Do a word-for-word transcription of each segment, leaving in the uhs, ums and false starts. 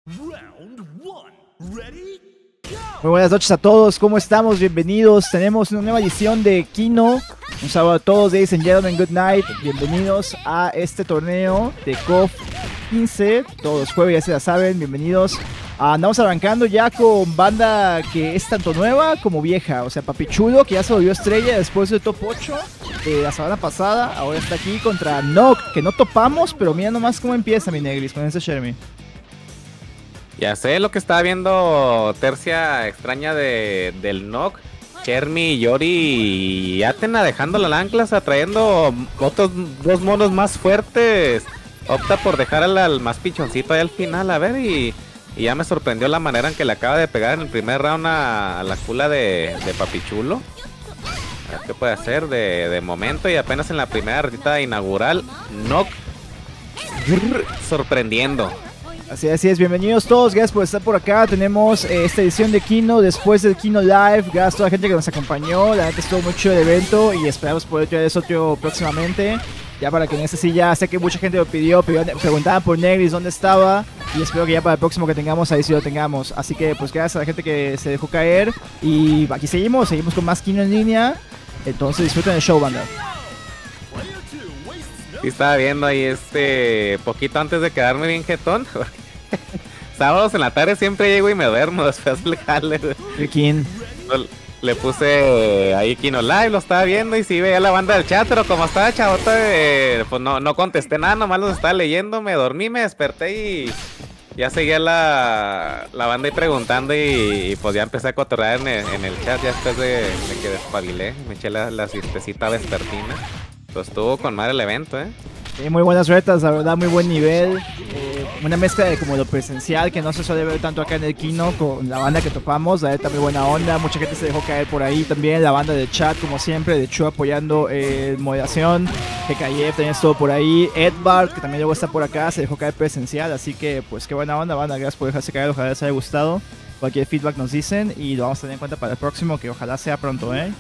Muy buenas noches a todos, ¿cómo estamos? Bienvenidos, tenemos una nueva edición de Kino. Un saludo a todos, ladies and gentlemen, good night. Bienvenidos a este torneo de C O F quince. Todos los jueves, ya se la saben, bienvenidos. Ah, andamos arrancando ya con banda que es tanto nueva como vieja. O sea, Papi Chulo, que ya se volvió estrella después del top ocho de la semana pasada. Ahora está aquí contra Nock, que no topamos, pero mira nomás cómo empieza mi Negris con ese Shermie. Ya sé lo que estaba viendo, tercia extraña de, del Nock. Chermi y Yori y Atena dejando las anclas, atrayendo otros dos monos más fuertes. Opta por dejar al, al más pichoncito ahí al final, a ver, y, y ya me sorprendió la manera en que le acaba de pegar en el primer round a, a la cula de, de Papichulo. A ver qué puede hacer de, de momento, y apenas en la primera retita inaugural, Nock sorprendiendo. Así, así es, bienvenidos todos, gracias por estar por acá. Tenemos eh, esta edición de Kino después del Kino Live. Gracias a toda la gente que nos acompañó, la neta estuvo muy chido el evento y esperamos poder traer eso otro próximamente. Ya para que en este sí ya sé que mucha gente lo pidió, pidió preguntaban por Negris dónde estaba, y espero que ya para el próximo que tengamos ahí sí lo tengamos. Así que pues gracias a la gente que se dejó caer y aquí seguimos, seguimos con más Kino en línea. Entonces disfruten el show, banda. Sí, estaba viendo ahí este poquito antes de quedarme bien jetón. Sábados en la tarde siempre llego y me duermo después del jale. ¿Quién? Le puse ahí Kino Live, lo estaba viendo y sí veía la banda del chat, pero como estaba chavota, eh, pues no, no contesté nada, nomás los estaba leyendo, me dormí, me desperté y ya seguía la, la banda ahí preguntando y, y pues ya empecé a cotorrear en el, en el chat ya después de, de que despabilé, me eché la, la siestecita vespertina. Pues estuvo con madre el evento, eh. Sí, muy buenas retas, la verdad, muy buen nivel. Eh, una mezcla de como lo presencial que no se suele ver tanto acá en el Kino con la banda que topamos. La neta, muy buena onda. Mucha gente se dejó caer por ahí también. La banda de chat, como siempre, de Chu apoyando eh, moderación. G K I F también estuvo por ahí. Edvard, que también luego está por acá, se dejó caer presencial. Así que, pues, qué buena onda, banda. Gracias por dejarse caer. Ojalá les haya gustado. Cualquier feedback nos dicen y lo vamos a tener en cuenta para el próximo, que ojalá sea pronto, ¿eh?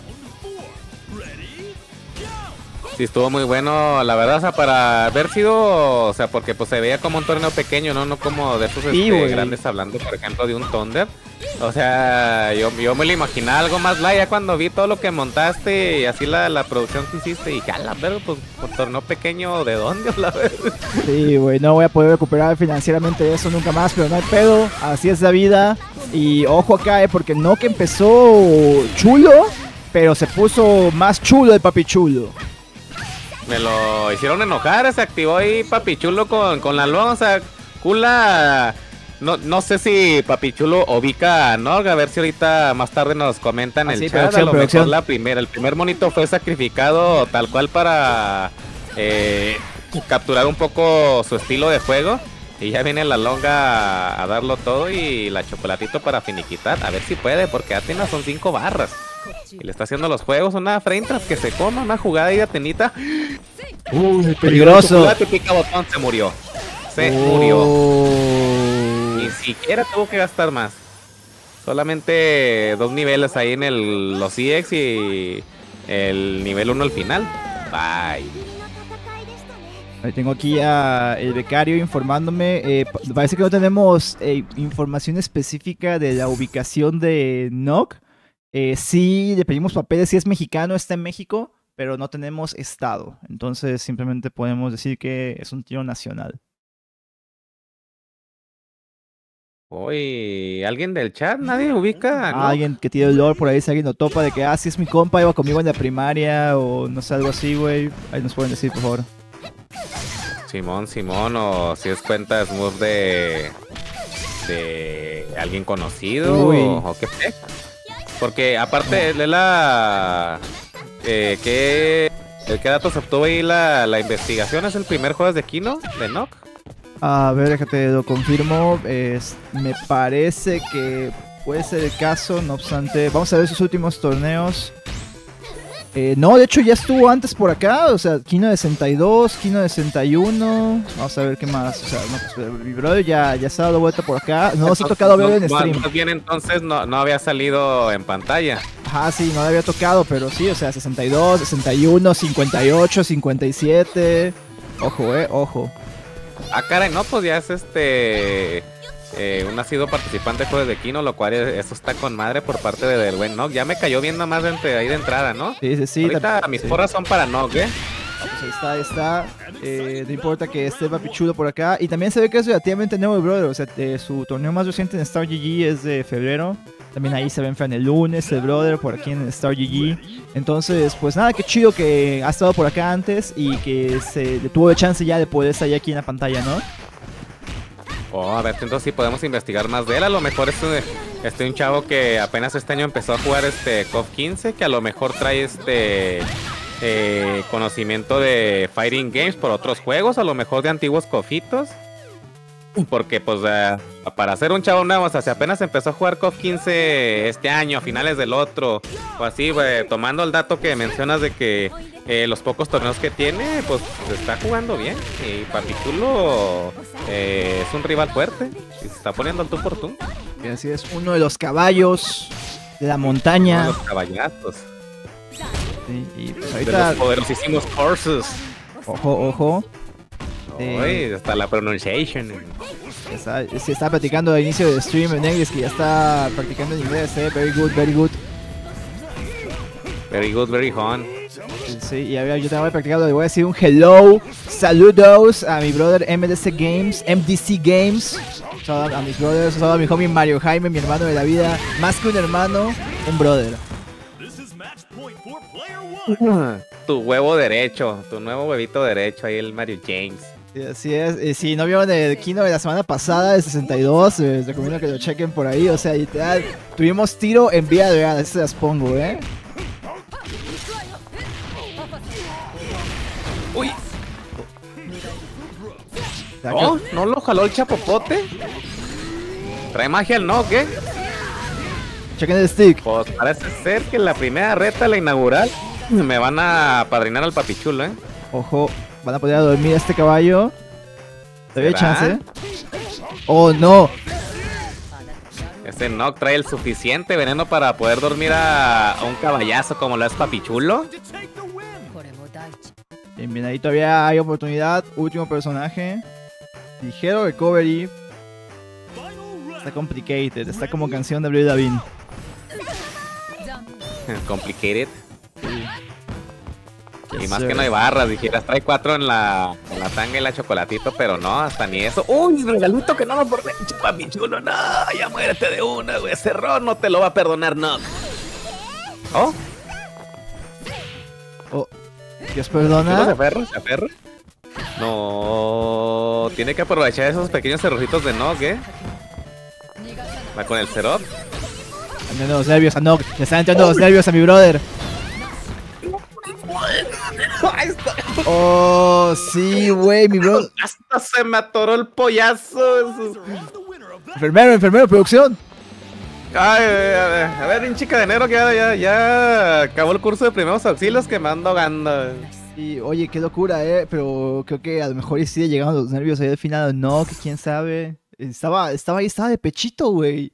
Sí, estuvo muy bueno, la verdad, o sea, para haber sido, o sea, porque pues se veía como un torneo pequeño, no no como de esos sí, este, grandes, hablando, por ejemplo, de un Thunder. O sea, yo, yo me lo imaginaba algo más light ya cuando vi todo lo que montaste y así la, la producción que hiciste. Y ya, la verdad, pues, por torneo pequeño, ¿de dónde? La verdad. Sí, güey, no voy a poder recuperar financieramente eso nunca más, pero no hay pedo, así es la vida. Y ojo acá, eh, porque no que empezó chulo, pero se puso más chulo el Papi Chulo. Me lo hicieron enojar, se activó ahí Papichulo con, con la lona, o sea, Cula, no, no sé si Papichulo ubica a Nog, a ver si ahorita más tarde nos comentan ah, el sí, chat, producción, a lo producción. mejor la primera, el primer monito fue sacrificado tal cual para eh, capturar un poco su estilo de juego, y ya viene la longa a, a darlo todo y la chocolatito para finiquitar, a ver si puede, porque Atenas son cinco barras. Y le está haciendo los juegos, una frame trap que se come, una jugada ahí de Atenita. Uy, peligroso. Pica botón, se murió. Se oh. murió. Ni siquiera tuvo que gastar más. Solamente dos niveles ahí en el, los E X y el nivel uno al final. Bye. Ahí tengo aquí a el becario informándome. Eh, parece que no tenemos eh, información específica de la ubicación de Nock. Eh, sí, le pedimos papeles, si es mexicano, está en México, pero no tenemos estado. Entonces simplemente podemos decir que es un tiro nacional. Uy, ¿alguien del chat? ¿Nadie ubica? ¿No? Alguien que tiene el lore por ahí, si alguien lo topa de que, ah, si es mi compa, iba conmigo en la primaria o no sé, algo así, güey. Ahí nos pueden decir, por favor. Simón, Simón, o si es cuenta Smurf de... de alguien conocido, Uy. o, o qué fe. Porque aparte de la... Eh, ¿qué, ¿Qué datos obtuvo ahí la, la investigación? ¿Es el primer juego de Kino de Nock? A ver, déjate, lo confirmo. Es, me parece que puede ser el caso, no obstante. Vamos a ver sus últimos torneos. Eh, no, de hecho ya estuvo antes por acá, o sea, Kino de sesenta y dos, Kino de sesenta y uno, vamos a ver qué más, o sea, no, pues, mi brother ya, ya se ha dado vuelta por acá, no nos ha tocado verlo en stream. Más bien entonces no, no había salido en pantalla. Ajá, sí, no le había tocado, pero sí, o sea, sesenta y dos, sesenta y uno, cincuenta y ocho, cincuenta y siete, ojo, eh, ojo. Ah, caray, no, pues ya es este... eh, un asiduo participante de juegos de Kino, lo cual eso está con madre por parte de del buen Nog. Ya me cayó bien nomás de entre, ahí de entrada, ¿no? Sí, sí, sí. Ahorita mis sí. porras son para Nog, ¿eh? Pues ahí está, ahí está. Eh, no importa que esté Papi Chulo por acá. Y también se ve que es relativamente nuevo el brother. O sea, eh, su torneo más reciente en Star G G es de febrero. También ahí se ven en el lunes, el brother por aquí en Star G G. Entonces, pues nada, qué chido que ha estado por acá antes y que se le tuvo la chance ya de poder estar aquí en la pantalla, ¿no? Oh, a ver, entonces sí podemos investigar más de él. A lo mejor es un, este, un chavo que apenas este año empezó a jugar este C O F quince, que a lo mejor trae este eh, conocimiento de Fighting Games por otros juegos, a lo mejor de antiguos cofitos. Porque pues uh, para ser un chavo nuevo, o sea, si apenas empezó a jugar C O F quince este año, a finales del otro, o así, wey, tomando el dato que mencionas de que eh, los pocos torneos que tiene, pues está jugando bien. Y Papi Chulo eh, es un rival fuerte, y se está poniendo al tú por tú. Y así es, uno de los caballos de la montaña. Uno de los caballazos. Sí, y pues De ahorita, los poderosísimos horses. ojo, ojo. Uy, hasta la pronunciation. Está, se está practicando al inicio del stream en inglés, que ya está practicando en inglés, eh. Very good, very good. Very good, very on. Sí, y a ver, yo también voy a practicar, le voy a decir un hello, saludos a mi brother M D C Games, M D C Games. Saludos a mis brothers, saludos a mi homie Mario Jaime, mi hermano de la vida. Más que un hermano, un brother. Tu huevo derecho, tu nuevo huevito derecho, ahí el Mario James. Sí, así es. Y si no vieron el Kino de la semana pasada, el sesenta y dos, les recomiendo que lo chequen por ahí. O sea, literal, tuvimos tiro en vía real, así se las pongo, ¿eh? Uy. No, no lo jaló el chapopote. Trae magia el no, ¿qué? Chequen el stick. Pues parece ser que en la primera reta, la inaugural, me van a padrinar al papichulo, ¿eh? Ojo, van a poder a dormir a este caballo. ¿Todavía hay ¿Será? chance? ¡Oh, no! Ese Nock trae el suficiente veneno para poder dormir a, a un caballazo como lo es papichulo. Bien, bien, ahí todavía hay oportunidad. Último personaje. Ligero recovery. Está complicated, está como canción de Blue Davin. Complicated. Y Yes, más sir. que no hay barras, dijeras, trae cuatro en la, en la tanga y la chocolatito, pero no, hasta ni eso. ¡Uy, regalito que no lo por papichulo! ¡No! ¡Ya muérete de una, güey! Ese error no te lo va a perdonar, no. ¿Oh? Oh, Dios ¿Se perdona. aferra? ¿Se aferra? No, tiene que aprovechar esos pequeños errorcitos de Nog, ¿eh? Va con el Zerot. Entrando los nervios a Nog. Le están entrando los nervios a mi brother. Oh, sí, güey, mi brother. Hasta se me atoró el pollazo. Enfermero, enfermero, producción. Ay, a ver, a ver, un chica de enero que ya, ya, ya acabó el curso de primeros auxilios que me ando ahogando. Y oye, qué locura, eh. Pero creo que a lo mejor sí le llegaron los nervios ahí al final. No, que quién sabe. Estaba, estaba ahí, estaba de pechito, güey.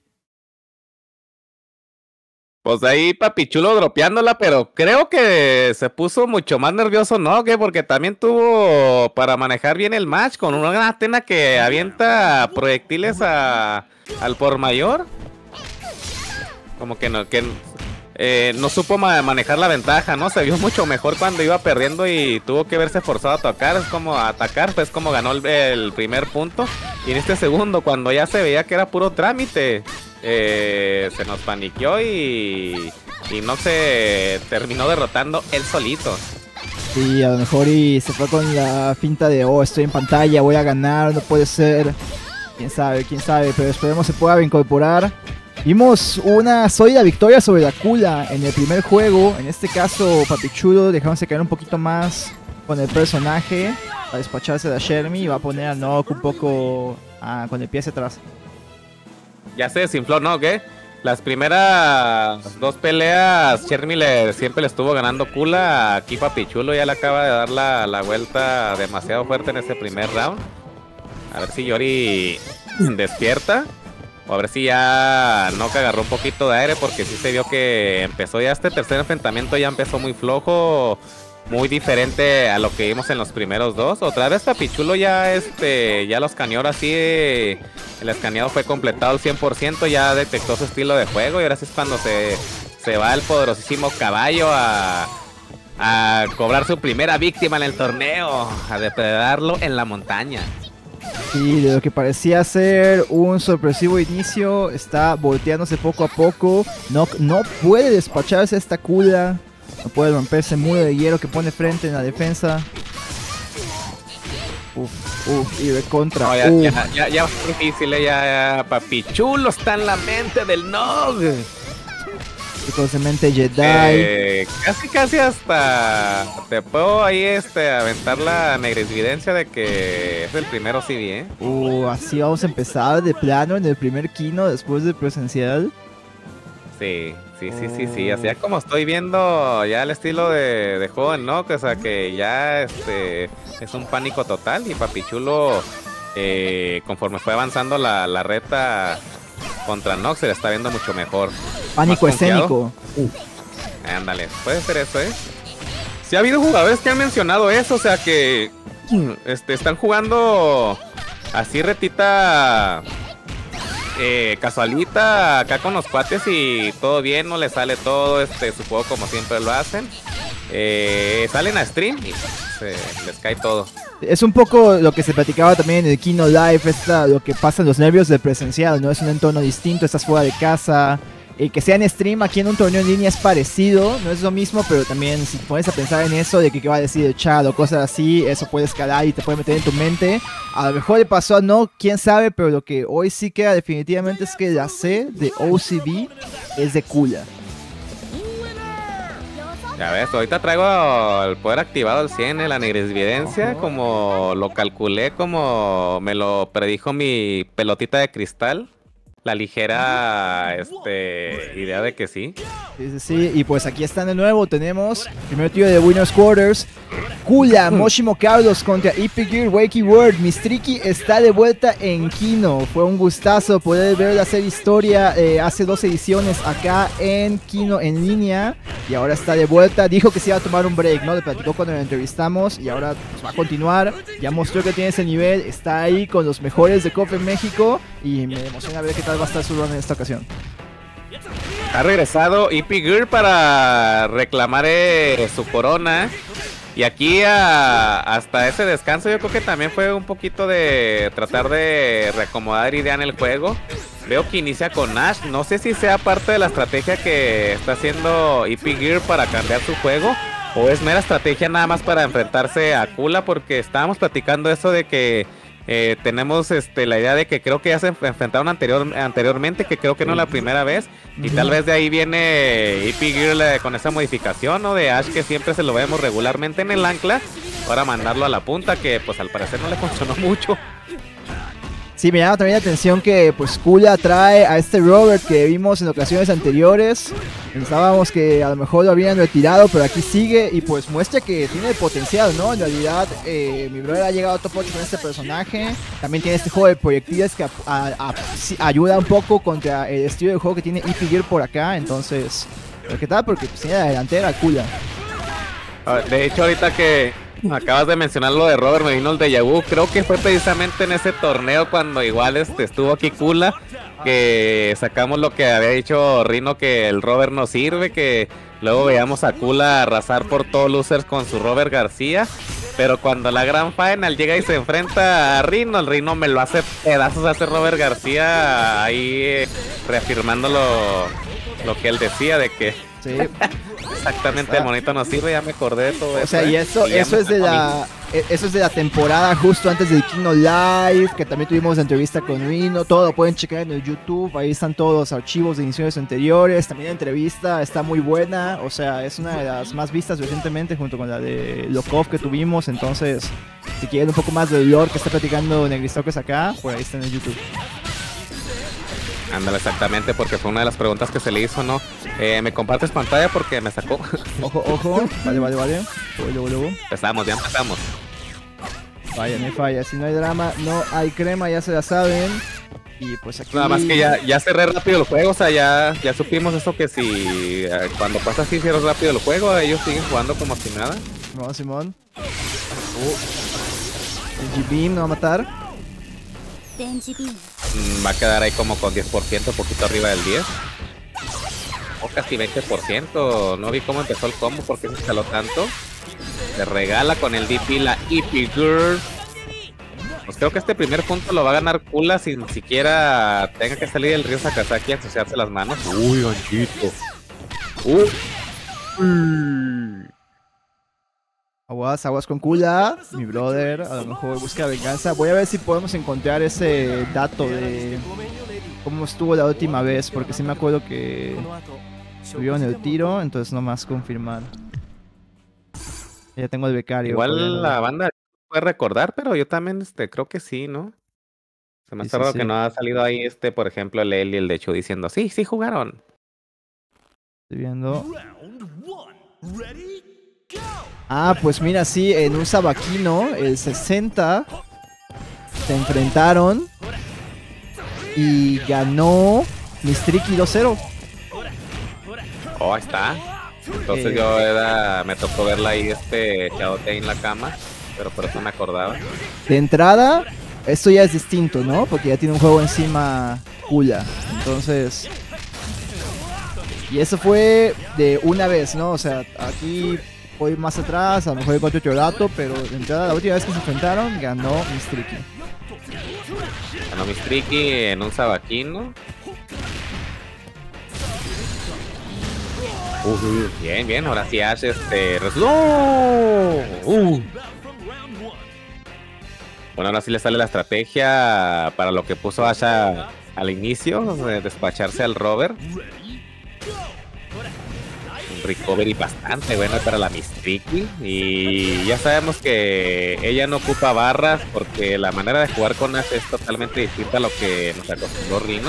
Pues ahí papichulo dropeándola, pero creo que se puso mucho más nervioso, ¿no? ¿Qué? Porque también tuvo para manejar bien el match con una Atena que avienta proyectiles a, al por mayor. Como que no, que eh, no supo ma manejar la ventaja, ¿no? Se vio mucho mejor cuando iba perdiendo y tuvo que verse forzado a tocar, es como a atacar, pues como ganó el, el primer punto. Y en este segundo, cuando ya se veía que era puro trámite, eh, se nos paniqueó y, y no se terminó derrotando él solito. Sí, a lo mejor y se fue con la finta de, oh, estoy en pantalla, voy a ganar, no puede ser. Quién sabe, quién sabe, pero esperemos se pueda reincorporar. Vimos una sólida victoria sobre la Kula en el primer juego. En este caso, Papichulo dejándose caer un poquito más con el personaje para despacharse de Shermie y va a poner a Nok un poco ah, con el pie hacia atrás. Ya se desinfló, ¿no? ¿Qué? Las primeras dos peleas, Shermie le, siempre le estuvo ganando Kula. Aquí Papichulo ya le acaba de dar la, la vuelta demasiado fuerte en ese primer round. A ver si Yori despierta. O a ver si ya Nock agarró un poquito de aire, porque sí se vio que empezó ya este tercer enfrentamiento, ya empezó muy flojo. muy diferente a lo que vimos en los primeros dos. Otra vez Papichulo ya este ya lo escaneó así, el escaneado fue completado al cien por ciento, ya detectó su estilo de juego y ahora sí es cuando se, se va el poderosísimo caballo a, a cobrar su primera víctima en el torneo, a depredarlo en la montaña. Y de lo que parecía ser un sorpresivo inicio, está volteándose poco a poco. No, no puede despacharse esta Kula. No puede romperse el muro de hielo que pone frente en la defensa. Uf, uf, y de contra. No, ya, uf. ya, ya, ya es difícil, eh, ya, ya Papichulo está en la mente del Nog. Mente Jedi. Eh, casi casi hasta te puedo ahí este aventar la negresvidencia de que es el primero C D, ¿eh? Uh, así vamos a empezar de plano en el primer Kino después del presencial. Sí, sí, sí, sí, sí. Así ya como estoy viendo ya el estilo de, de juego en Nock, o sea que ya este es un pánico total y Papichulo eh, conforme fue avanzando la, la reta contra Nox se le está viendo mucho mejor. Pánico escénico. Uh. Ándale, puede ser eso, ¿eh? Sí ha habido jugadores que han mencionado eso, o sea que este, están jugando así retita eh, casualita acá con los cuates y todo bien, no les sale todo este su juego como siempre lo hacen. Eh, salen a stream y se les cae todo. Es un poco lo que se platicaba también en el Kino Live, esta, lo que pasa en los nervios del presencial, ¿no? Es un entorno distinto, estás fuera de casa. Eh, que sea en stream aquí en un torneo en línea es parecido, no es lo mismo, pero también si te pones a pensar en eso, de que qué va a decir el chat o cosas así, eso puede escalar y te puede meter en tu mente. A lo mejor le pasó a no, quién sabe, pero lo que hoy sí queda definitivamente es que la C de O C B es de Kula. Ya ves, ahorita traigo el poder activado al cien en la negresvidencia, como lo calculé, como me lo predijo mi pelotita de cristal. La ligera este, idea de que sí. Sí, sí, sí. Y pues aquí están de nuevo. Tenemos primer tiro de Winners Quarters. Kula, Moshimo Carlos contra Ipigir, Wakey Word. Mistriki está de vuelta en Kino. Fue un gustazo poder verla hacer historia eh, hace dos ediciones acá en Kino en línea. Y ahora está de vuelta. Dijo que se iba a tomar un break, ¿no? Le platicó cuando lo entrevistamos. Y ahora pues, va a continuar. Ya mostró que tiene ese nivel. Está ahí con los mejores de C O F en México. Y me emociona ver qué tal va a estar su run en esta ocasión. Ha regresado Ipigir para reclamar eh, su corona. Y aquí a, hasta ese descanso yo creo que también fue un poquito de tratar de reacomodar idea en el juego. Veo que inicia con Ash. No sé si sea parte de la estrategia que está haciendo Ipigir para cambiar su juego, o es mera estrategia nada más para enfrentarse a Kula, porque estábamos platicando eso de que Eh, tenemos este la idea de que creo que ya se enfrentaron anterior, anteriormente, que creo que no es la primera vez, y tal vez de ahí viene Ipigir con esa modificación, ¿no? De Ash, que siempre se lo vemos regularmente en el ancla, ahora mandarlo a la punta, que pues al parecer no le funcionó mucho. Sí, me llama también la atención que pues Kula trae a este Robert que vimos en ocasiones anteriores. Pensábamos que a lo mejor lo habían retirado, pero aquí sigue y pues muestra que tiene potencial, ¿no? En realidad eh, mi brother ha llegado a top ocho con este personaje. También tiene este juego de proyectiles que a, a, a, sí, ayuda un poco contra el estilo de juego que tiene Ipigir por acá. Entonces, ¿qué tal? Porque pues, tiene la delantera Kula. De hecho, ahorita que acabas de mencionar lo de Robert, me vino el déjà vu. Creo que fue precisamente en ese torneo cuando igual este, estuvo aquí Kula, que sacamos lo que había dicho Rino, que el Robert no sirve, que luego veíamos a Kula arrasar por todos losers con su Robert García, pero cuando la Grand Final llega y se enfrenta a Rino, el Rino me lo hace pedazos, hace Robert García ahí eh, reafirmando lo, lo que él decía de que sí. Exactamente, el monito no sirve, ya me acordé de todo o eso. O sea, y eso, y eso es de la eso es de la temporada justo antes del Kino Live, que también tuvimos la entrevista con Rino, todo lo pueden checar en el YouTube, ahí están todos los archivos de ediciones anteriores, también la entrevista está muy buena, o sea, es una de las más vistas recientemente junto con la de Lokov que tuvimos, entonces, si quieren un poco más del lore que está platicando Negristoques acá, por ahí está en el YouTube. Ándale, exactamente, porque fue una de las preguntas que se le hizo, ¿no? Eh, ¿Me compartes pantalla? Porque me sacó. Ojo, ojo. Vale, vale, vale. Luego, luego. Empezamos, ya empezamos. Vaya, no hay falla. Si no hay drama, no hay crema, ya se la saben. Y pues aquí... Nada más que ya, ya cerré rápido el juego, o sea, ya, ya supimos eso, que si eh, cuando pasa así cierras rápido el juego, ellos siguen jugando como si nada. Simón, Simón. Oh. El G-Beam no va a matar. Va a quedar ahí como con diez por ciento, poquito arriba del diez. O casi veinte por ciento. No vi cómo empezó el combo porque se escaló tanto. Se regala con el D P la E P Girl. Pues creo que este primer punto lo va a ganar Kula sin siquiera tenga que salir del río Sakazaki a ensuciarse las manos. Uy, ganchito. Uy. Aguas, aguas con Kula. Mi brother, a lo mejor busca venganza. Voy a ver si podemos encontrar ese dato de cómo estuvo la última vez, porque sí me acuerdo que tuvieron el tiro, entonces nomás confirmar. Ya tengo el becario. Igual la banda puede recordar, pero yo también este, creo que sí, ¿no? Se me hace Sí, sí, raro sí. que no ha salido ahí, este, por ejemplo, el Eli, el de Chu, diciendo, sí, sí jugaron. Estoy viendo. Ah, pues mira, sí, en un Sabakino, el sesenta, se enfrentaron y ganó Mistriki dos cero. Oh, ahí está. Entonces Eh. yo era, me tocó verla ahí, este, Chaote en la cama, pero por eso me acordaba. De entrada, esto ya es distinto, ¿no? Porque ya tiene un juego encima Kula. Entonces... Y eso fue de una vez, ¿no? O sea, aquí voy más atrás, a lo mejor encuentro otro dato, pero de entrada, la última vez que se enfrentaron, ganó Mistriki. Ganó Mistriki en un Sabakino. Uh, bien, bien, ahora sí Ash, este... ¡No! Uh. Bueno, ahora sí le sale la estrategia para lo que puso Ash a, al inicio, de despacharse al rover. Un recovery bastante bueno para la Mistriki. Y ya sabemos que ella no ocupa barras porque la manera de jugar con Ash es totalmente distinta a lo que nos acostumbró Rino.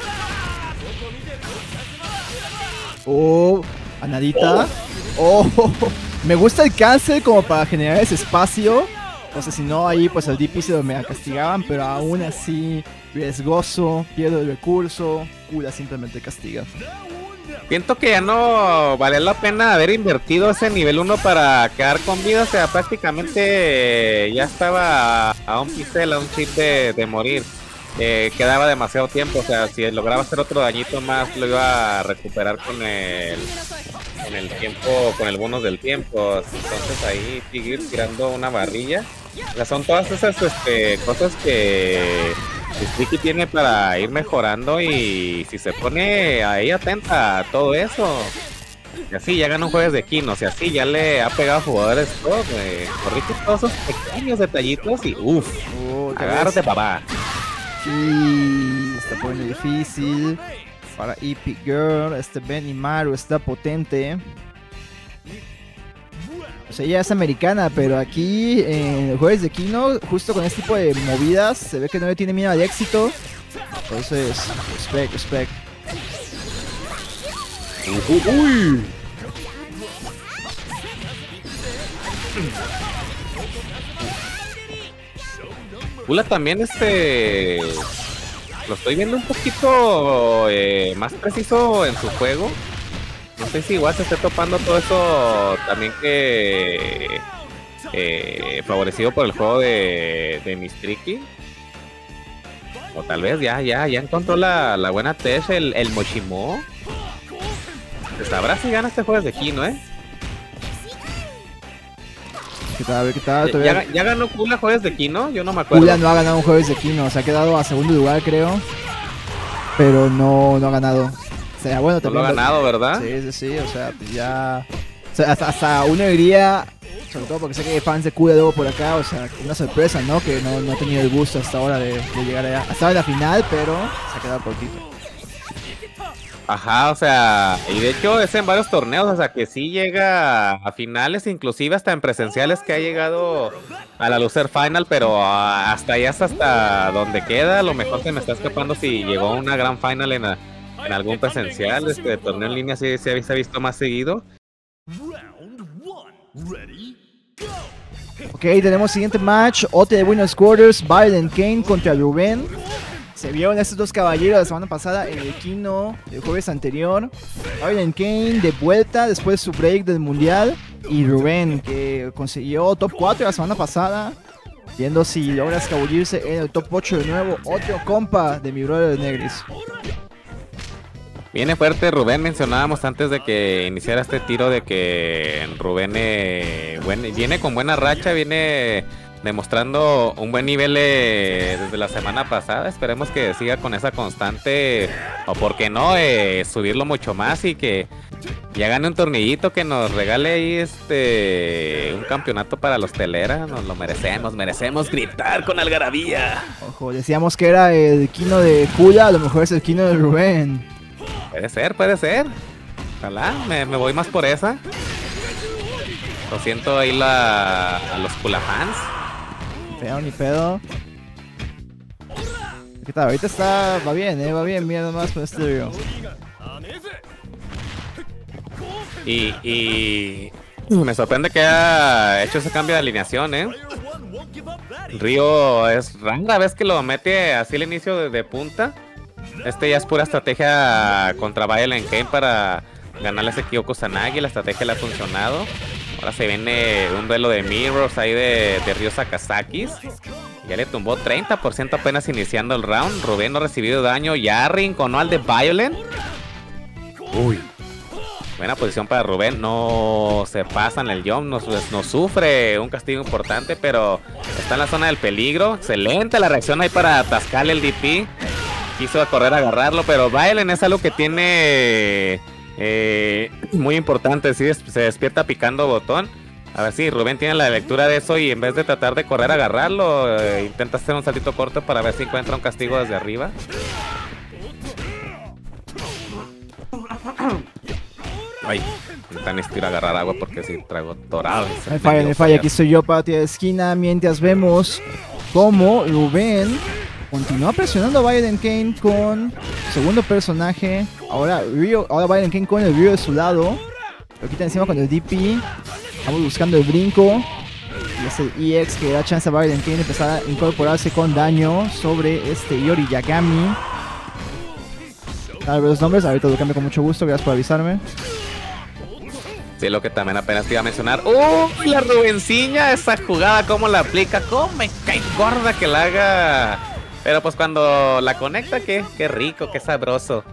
Oh, Anadita. Oh, me gusta el cancel como para generar ese espacio. O sea, si no, ahí pues el D P se lo me castigaban, pero aún así, riesgoso, pierdo el recurso, Kula simplemente castiga. Siento que ya no vale la pena haber invertido ese nivel uno para quedar con vida. O sea, prácticamente ya estaba a un pixel, a un chip de, de morir. Eh, quedaba demasiado tiempo. O sea, si lograba hacer otro dañito más, lo iba a recuperar con el, con el tiempo, con el bonus del tiempo. Entonces ahí seguir tirando una barrilla. O sea, son todas esas este, cosas que Mistriki tiene para ir mejorando, y si se pone ahí atenta a todo eso, y así ya gana un jueves de Kino, o sea, así ya le ha pegado a jugadores todos, eh, corrige todos esos pequeños detallitos y uff, Oh, agárrate papá. Y está poniendo difícil para E P Girl. Este Benimaru está potente. O sea, ella es americana, pero aquí en el jueves de Kino, justo con este tipo de movidas, se ve que no le tiene miedo al éxito. Entonces, respect, respect. Uy. Kula también, este, lo estoy viendo un poquito eh, más preciso en su juego. No sé si igual se esté topando todo eso también que eh, favorecido por el juego de, de Mistriki. O tal vez ya, ya, ya encontró la, la buena Tesh, el, el Moshimo. Se sabrá si gana este jueves de Kino, ¿eh? ¿Qué tal? ¿Qué tal? ¿Ya, Todavía... ya, ya ganó Kula jueves de Kino? Yo no me acuerdo. Kula no ha ganado un jueves de Kino, se ha quedado a segundo lugar, creo. Pero no, no ha ganado. O sea, bueno, No también lo ha ganado, ¿verdad? Sí, sí, sí, o sea, pues ya... O sea, hasta, hasta uno diría, sobre todo porque sé que hay fans de Kula luego por acá, o sea, una sorpresa, ¿no? Que no, no ha tenido el gusto hasta ahora de, de llegar allá. Hasta en la final, pero se ha quedado cortito. Ajá, o sea, y de hecho es en varios torneos, o sea, que sí llega a finales, inclusive hasta en presenciales, que ha llegado a la Loser Final, pero hasta allá es hasta donde queda. A lo mejor se me está escapando si llegó a una gran final en, a, en algún presencial. Este torneo en línea sí, sí se ha visto más seguido. Ok, tenemos siguiente match, O T de Winners Quarters, Violent Kane contra Rubén. Se vieron estos dos caballeros la semana pasada en el Kino del jueves anterior. Violent Kane de vuelta después de su break del mundial. y Rubén, que consiguió top cuatro la semana pasada. Viendo si logra escabullirse en el top ocho de nuevo. Otro compa de mi brother Negris. Viene fuerte Rubén, mencionábamos antes de que iniciara este tiro de que Rubén eh, buen, viene con buena racha, viene demostrando un buen nivel eh, desde la semana pasada. Esperemos que siga con esa constante, o por qué no, eh, subirlo mucho más y que ya gane un tornillito, que nos regale ahí este un campeonato para los Telera. Nos lo merecemos, merecemos gritar con algarabía. Ojo, decíamos que era el Kino de Kuya, a lo mejor es el Kino de Rubén. Puede ser, puede ser. Ojalá, me, me voy más por esa. Lo siento ahí la, a los Kula fans. Pedo ni pedo. ¿Qué tal? Ahorita está, va bien, eh, va bien, mira nomás con este río. Y, y me sorprende que haya hecho ese cambio de alineación, eh. Ryo es rara vez que lo mete así al inicio de, de punta. Este ya es pura estrategia contra Violent Game para ganarle a ese Kyoko Kusanagi. La estrategia le ha funcionado. Ahora se viene un duelo de Mirrors ahí de, de Ryo Sakazakis. Ya le tumbó treinta por ciento apenas iniciando el round. Rubén no ha recibido daño. Ya arrinconó al de Violent. Uy. Buena posición para Rubén. No se pasa en el jump. No, no sufre un castigo importante, pero está en la zona del peligro. Excelente la reacción ahí para atascarle el D P. Quiso correr a agarrarlo, pero Violent es algo que tiene eh, muy importante. Sí, se despierta picando botón. A ver si Rubén tiene la lectura de eso y en vez de tratar de correr a agarrarlo, eh, intenta hacer un saltito corto para ver si encuentra un castigo desde arriba. Ay, intentan ir a agarrar agua porque si sí, traigo dorado. No falla, no falla. Aquí estoy yo, patio de esquina, mientras vemos cómo Rubén continúa presionando a Violent Kane con segundo personaje. Ahora Ryo, ahora Violent Kane con el Ryo de su lado. Lo quita encima con el D P. Estamos buscando el brinco. Y es el E X que da chance a Violent Kane de empezar a incorporarse con daño sobre este Yori Yagami. A ver los nombres, ahorita lo cambio con mucho gusto. Gracias por avisarme. Sí, lo que también apenas te iba a mencionar. ¡Uy, la Rubenciña! Esa jugada, ¿cómo la aplica? ¿Cómo me cae gorda que la haga? Pero pues cuando la conecta, qué, qué rico, qué sabroso.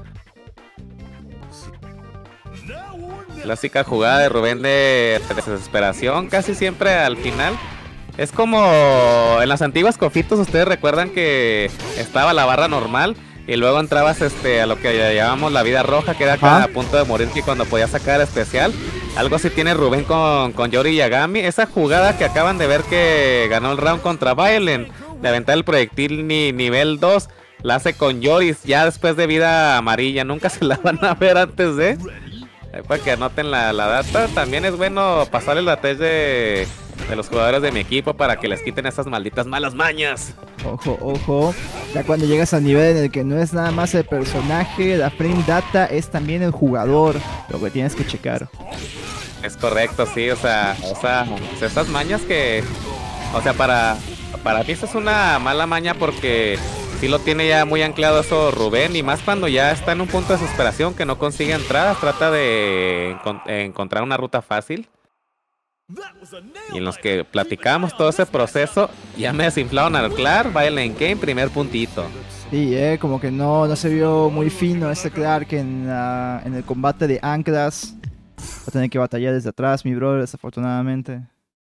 Clásica jugada de Rubén de desesperación, casi siempre al final. Es como en las antiguas cofitos, ustedes recuerdan que estaba la barra normal y luego entrabas este a lo que llamamos la vida roja, que era acá a punto de morir, que cuando podía sacar especial. Algo así tiene Rubén con, con Yori Yagami. Esa jugada que acaban de ver que ganó el round contra Violent, de aventar el proyectil ni, nivel dos, la hace con Yoris ya después de vida amarilla. Nunca se la van a ver antes de... Ahí para que anoten la, la data. También es bueno pasarle la test de, de los jugadores de mi equipo para que les quiten esas malditas malas mañas. Ojo, ojo. Ya cuando llegas al nivel en el que no es nada más el personaje, la frame data es también el jugador lo que tienes que checar. Es correcto, sí, o sea, o sea, esas mañas que... O sea, para, para mí eso es una mala maña porque sí lo tiene ya muy anclado eso Rubén, y más cuando ya está en un punto de desesperación que no consigue entradas, trata de encont encontrar una ruta fácil. Y en los que platicamos todo ese proceso, ya me desinflaron al Clark, Violent Game, primer puntito. Sí, eh, como que no, no se vio muy fino ese Clark en, uh, en el combate de anclas. Va a tener que batallar desde atrás, mi brother, desafortunadamente.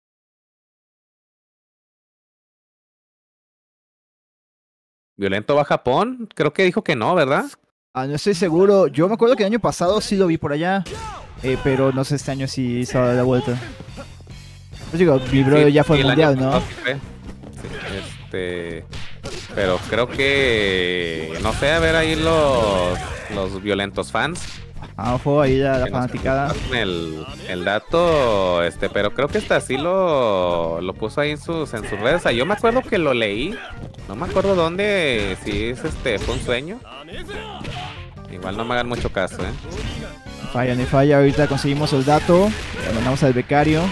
¿Violento va a Japón? Creo que dijo que no, ¿verdad? Ah, no estoy seguro. Yo me acuerdo que el año pasado sí lo vi por allá. Eh, pero no sé este año si se va a dar la vuelta. Pues digo, mi brother sí, ya fue al mundial, ¿no? Sí, este... Pero creo que... No sé, a ver ahí los, los violentos fans. Ah, ojo, ahí la, la fanaticada. El, el dato, este, pero creo que hasta así lo, lo puso ahí en sus, en sus redes. O sea, yo me acuerdo que lo leí. No me acuerdo dónde, si es este, fue un sueño. Igual no me hagan mucho caso, eh. Falla, ni falla, ahorita conseguimos el dato. Le mandamos al becario.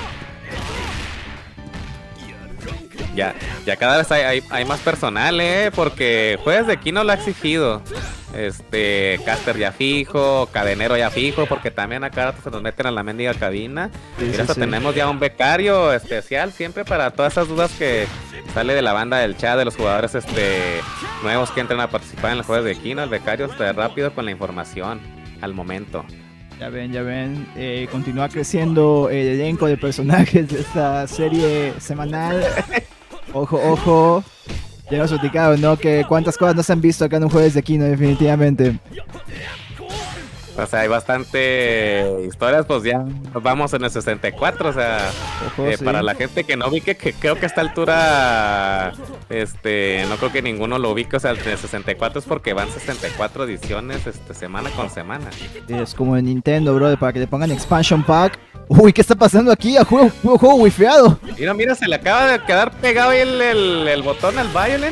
Ya, ya cada vez hay, hay, hay más personal, eh, porque Jueves de Kino lo ha exigido. este, caster ya fijo, cadenero ya fijo, porque también acá rato se nos meten a la mendiga cabina. Sí, y sí, hasta sí. tenemos ya un becario especial siempre para todas esas dudas que sale de la banda del chat, de los jugadores este nuevos que entran a participar en los juegos de Kino. El becario está rápido con la información al momento. Ya ven, ya ven, eh, continúa creciendo el elenco de personajes de esta serie semanal. Ojo, ojo. Ya hemos platicado, ¿no? Que cuántas cosas no se han visto acá en un jueves de Kino, definitivamente. O sea, hay bastante historias, pues ya vamos en el sesenta y cuatro, o sea, Ojo, eh, sí. para la gente que no ubique, que creo que a esta altura, este, no creo que ninguno lo ubique, o sea, el de sesenta y cuatro es porque van sesenta y cuatro ediciones, este, semana con semana. Es como en Nintendo, brother, para que le pongan expansion pack. Uy, ¿qué está pasando aquí? A juego, juego, juego wifeado. Mira, mira, se le acaba de quedar pegado ahí el, el, el botón al Violent.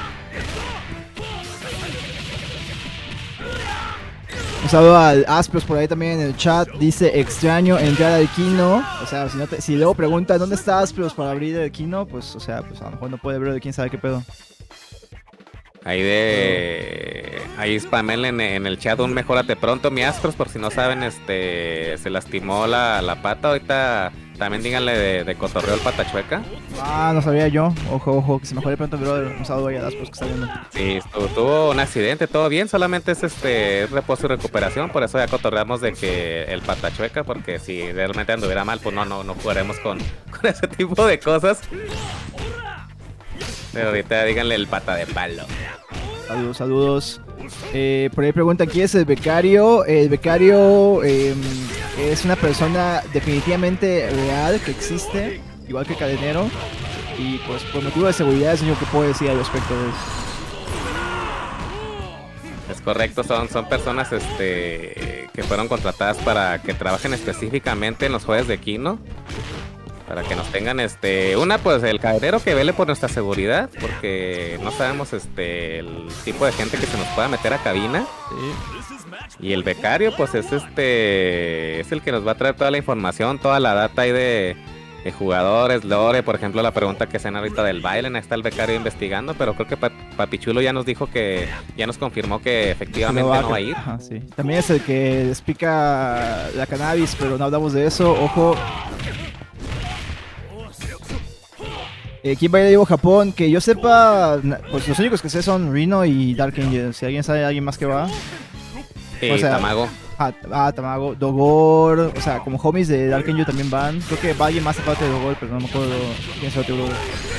Un saludo al Aspios por ahí también en el chat. Dice, extraño entrar al Kino. O sea, si, no te, si luego pregunta dónde está Aspios para abrir el Kino, pues, o sea, pues a lo mejor no puede ver de quién sabe qué pedo. Ahí de... Ahí spamel en, en el chat un mejórate pronto, mi Astros, por si no saben, este... Se lastimó la, la pata, ahorita también díganle de, de cotorreo el patachueca. Ah, no sabía yo. Ojo, ojo, que se mejore pronto, brother. Un saludo ahí al Aspios que está viendo. Sí, tuvo, tuvo un accidente, todo bien, solamente es este reposo y recuperación, por eso ya cotorreamos de que el patachueca, porque si realmente anduviera mal, pues no, no, no jugaremos con, con ese tipo de cosas. Pero ahorita díganle el pata de palo. Saludos, saludos. Eh, por ahí pregunta, ¿quién es el becario? El becario eh, es una persona definitivamente real que existe, igual que Cadenero. Y pues por motivo de seguridad es lo único que puedo decir al respecto de eso. Es correcto, son, son personas este que fueron contratadas para que trabajen específicamente en los juegos de Kino. Para que nos tengan, este, una, pues el cadenero que vele por nuestra seguridad, porque no sabemos, este, el tipo de gente que se nos pueda meter a cabina. Sí. Y el becario, pues es este, es el que nos va a traer toda la información, toda la data ahí de, de jugadores, lore, por ejemplo, la pregunta que hacen ahorita del baile, ahí está el becario investigando, pero creo que pa Papichulo ya nos dijo que, ya nos confirmó que efectivamente no va a ir. Ajá, sí. También es el que les pica la cannabis, pero no hablamos de eso, ojo. Eh, ¿Quién va a ir a Evo Japón? Que yo sepa, pues los únicos que sé son Rino y Dark Angel. Si alguien sabe, alguien más que va. Eh, O sea, Tamago. Ah, ah, Tamago, Dogor, o sea, como homies de Dark Angel también van. Creo que va alguien más aparte de Dogor, pero no me acuerdo quién es el otro brother.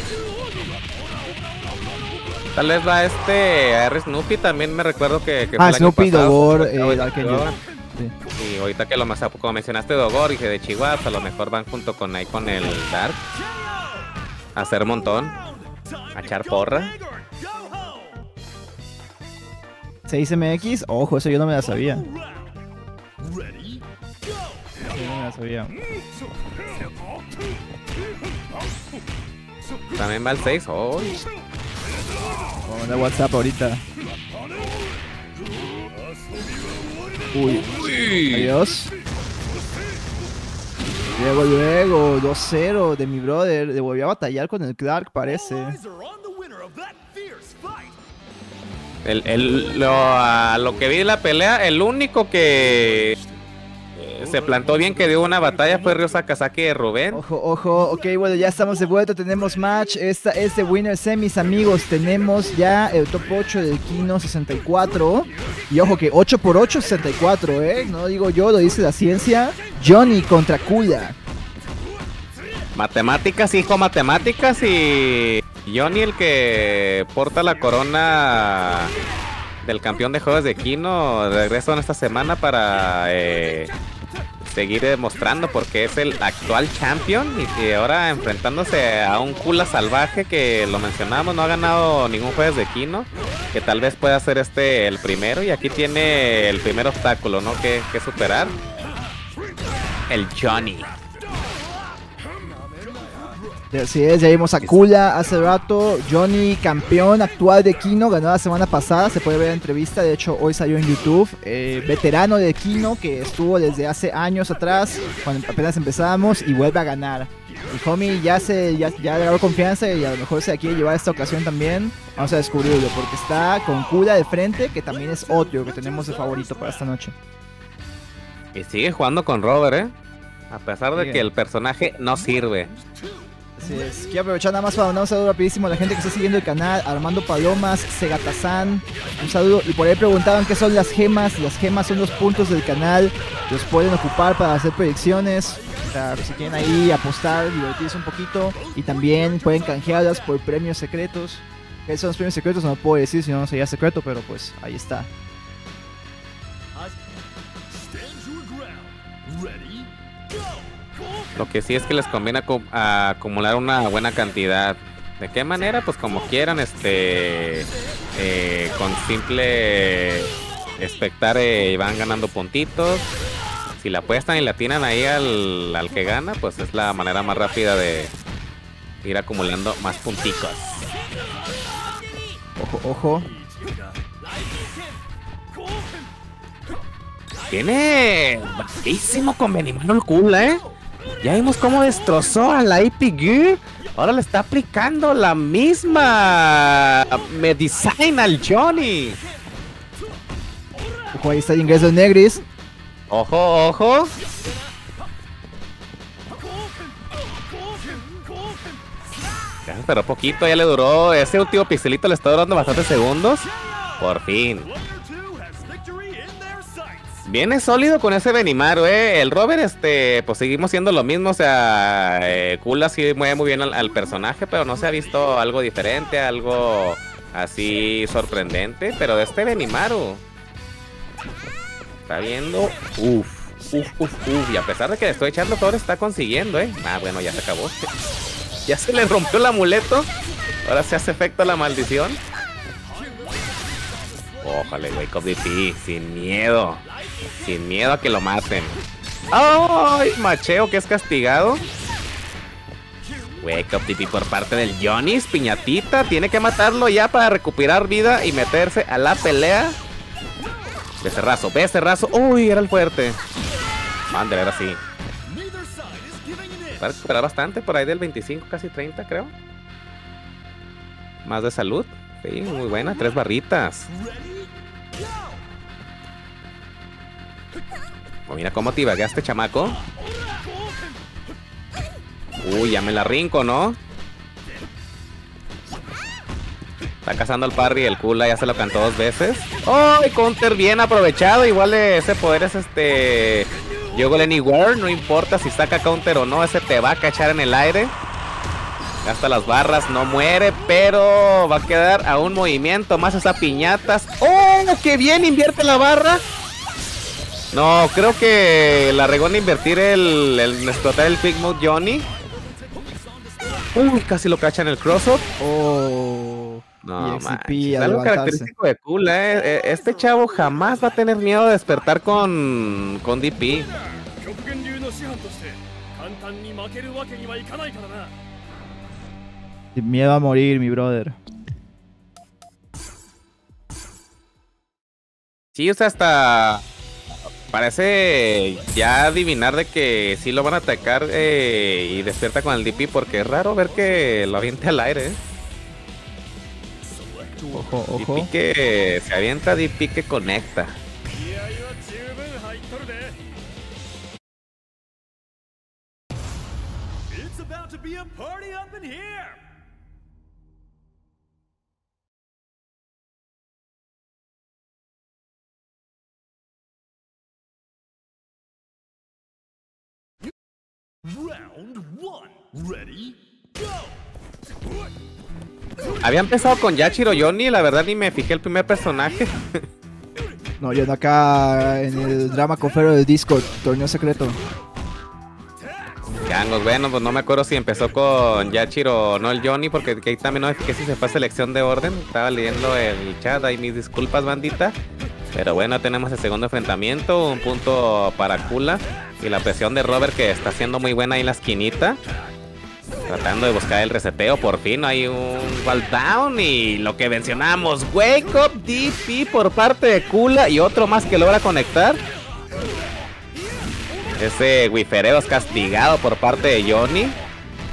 Tal vez va este a R Snoopy, también me recuerdo que, que Ah, fue el Snoopy, año pasado, Dogor, fue eh, el Dark Angel. Dogor. Sí. Y ahorita que lo más como mencionaste Dogor y que de Chihuahua, a lo mejor van junto con ahí con el Dark a hacer montón, a echar porra. seis M X, ojo, eso yo no me la sabía. Eso yo no me la sabía. También va el seis, oh. Voy a mandar WhatsApp ahorita. Uy, Uy. adiós. Luego, luego, dos cero de mi brother. Le volvió a batallar con el Clark, parece. El, el, lo, a lo que vi de la pelea, el único que eh, se plantó bien, que dio una batalla, fue Ryo Sakazaki de Rubén. Ojo, ojo, ok, bueno, ya estamos de vuelta, tenemos match, esta es de Winner Semis, amigos, tenemos ya el top ocho del Kino sesenta y cuatro, y ojo que ocho por ocho, sesenta y cuatro, eh, no digo yo, lo dice la ciencia, Johnny contra Kula. Matemáticas, hijo, matemáticas, y Johnny el que porta la corona del campeón de juegos de Kino, regreso en esta semana para eh, seguir demostrando porque es el actual champion y, y ahora enfrentándose a un Kula salvaje que lo mencionamos, no ha ganado ningún jueves de Kino, que tal vez pueda ser este el primero, y aquí tiene el primer obstáculo, ¿no? que, que superar, el Johnny. Así es, ya vimos a Kula hace rato, Johnny campeón actual de Kino, ganó la semana pasada, se puede ver la entrevista, de hecho hoy salió en YouTube, eh, veterano de Kino que estuvo desde hace años atrás, cuando apenas empezábamos, y vuelve a ganar. el homie ya se ya, ya agarró confianza y a lo mejor se la quiere llevar esta ocasión también. Vamos a descubrirlo porque está con Kula de frente, que también es otro que tenemos de favorito para esta noche. Y sigue jugando con Robert, ¿eh? A pesar de Sigue. que el personaje no sirve. Así es. Quiero aprovechar nada más para mandar un saludo rapidísimo a la gente que está siguiendo el canal. Armando Palomas, Segatazán, un saludo. Y por ahí preguntaban qué son las gemas. Las gemas son los puntos del canal. Los pueden ocupar para hacer predicciones. O sea, si quieren ahí apostar, divertirse un poquito. Y también pueden canjearlas por premios secretos. ¿Qué son los premios secretos? No puedo decir si no sería secreto, pero pues ahí está. Lo que sí es que les conviene acu a acumular una buena cantidad. ¿De qué manera? Pues como quieran, este... Eh, con simple espectar eh, van ganando puntitos. Si la apuestan y la tiran ahí al, al que gana, pues es la manera más rápida de ir acumulando más punticos. Ojo, ojo. Tiene bajísimo con Benimaru el Kula, ¿eh? Ya vimos cómo destrozó a la I P G. Ahora le está aplicando la misma Medicine al Johnny. Ojo, ahí está el ingreso de Negris. Ojo, ojo. Ya se esperó poquito, ya le duró. Ese último pixelito le está durando bastantes segundos. Por fin. Viene sólido con ese Benimaru, eh. El Robert, este, pues seguimos siendo lo mismo. O sea, eh, Kula sí mueve muy bien al, al personaje, pero no se ha visto algo diferente, algo así sorprendente. Pero de este Benimaru está viendo. Uf, uf, uf, uf. Y a pesar de que le estoy echando todo, está consiguiendo, eh. Ah, bueno, ya se acabó. Ya se le rompió el amuleto. Ahora se hace efecto la maldición. Ojalá, Wake Up D P, sin miedo. Sin miedo a que lo maten. ¡Ay! Macheo que es castigado. Wake Up D P por parte del Johnny. Piñatita. Tiene que matarlo ya para recuperar vida y meterse a la pelea. Becerrazo, becerrazo. Uy, era el fuerte. Mándale, ahora sí. Va a recuperar bastante. Por ahí del veinticinco, casi treinta, creo. Más de salud. Sí, muy buena. Tres barritas. Oh, mira cómo te este chamaco. Uy, ya me la rinco, ¿no? Está cazando al parry, el Kula ya se lo cantó dos veces. ¡Oh! Counter bien aprovechado. Igual ese poder es este... Juggle Anywhere. No importa si saca counter o no, ese te va a cachar en el aire. Gasta las barras, no muere, pero va a quedar a un movimiento más esa piñatas. ¡Oh! ¡Qué bien! Invierte la barra. No, creo que la regó en invertir el, el explotar el Quick Mode Johnny. Uy, casi lo cacha en el cross-up. Oh. No, Y man. X P Es a algo levantarse. característico de Kula, eh. Este chavo jamás va a tener miedo de despertar con, con D P. Sin miedo a morir, mi brother. Sí, o sea, hasta parece ya adivinar de que sí lo van a atacar eh, y despierta con el D P, porque es raro ver que lo aviente al aire. ¿eh? Ojo, ojo. D P que se avienta, D P que conecta. Había empezado con Yachiro Johnny, la verdad ni me fijé el primer personaje. No, yo ando acá en el drama confero del Discord, torneo secreto. Changos, bueno, pues no me acuerdo si empezó con Yachiro o no el Johnny, porque aquí también no me fijé si se fue a selección de orden. Estaba leyendo el chat, ahí mis disculpas, bandita. Pero bueno, tenemos el segundo enfrentamiento, un punto para Kula. Y la presión de Robert, que está siendo muy buena ahí en la esquinita. Tratando de buscar el reseteo, por fin hay un wall down. Y lo que mencionamos, Wake Up D P por parte de Kula. Y otro más que logra conectar. Ese Wifereo es castigado por parte de Johnny.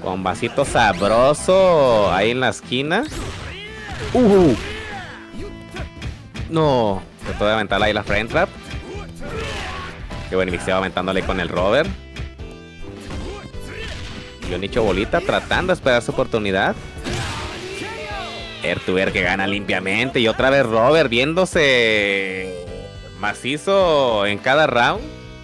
Con vasito sabroso ahí en la esquina. Uh. No. Trató de aventarle ahí la frame trap. Qué buen mixeo aventándole con el rover. Yonicho bolita tratando de esperar su oportunidad. Ertuer que gana limpiamente. Y otra vez Robert viéndose macizo en cada round.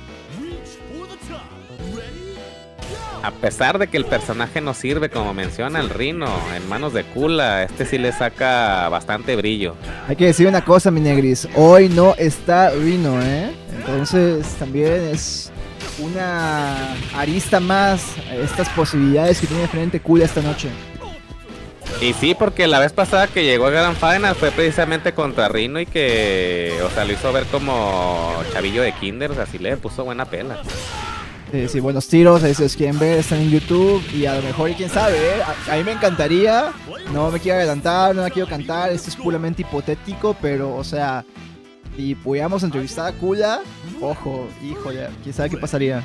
A pesar de que el personaje no sirve, como menciona el Rino, en manos de Kula, este sí le saca bastante brillo. Hay que decir una cosa, mi negris. Hoy no está Rino, ¿eh? Entonces también es una arista más a estas posibilidades que tiene frente Kula esta noche. Y sí, porque la vez pasada que llegó a Grand Final fue precisamente contra Rino y que, o sea, lo hizo ver como chavillo de kinder, o sea, sí le puso buena pela. Sí, sí, buenos tiros, ahí si los quieren ver, están en YouTube y a lo mejor, y quién sabe, ¿eh? a, a mí me encantaría, no me quiero adelantar, no la quiero cantar, esto es puramente hipotético, pero, o sea, si pudiéramos entrevistar a Kula, ojo, híjole, quién sabe qué pasaría.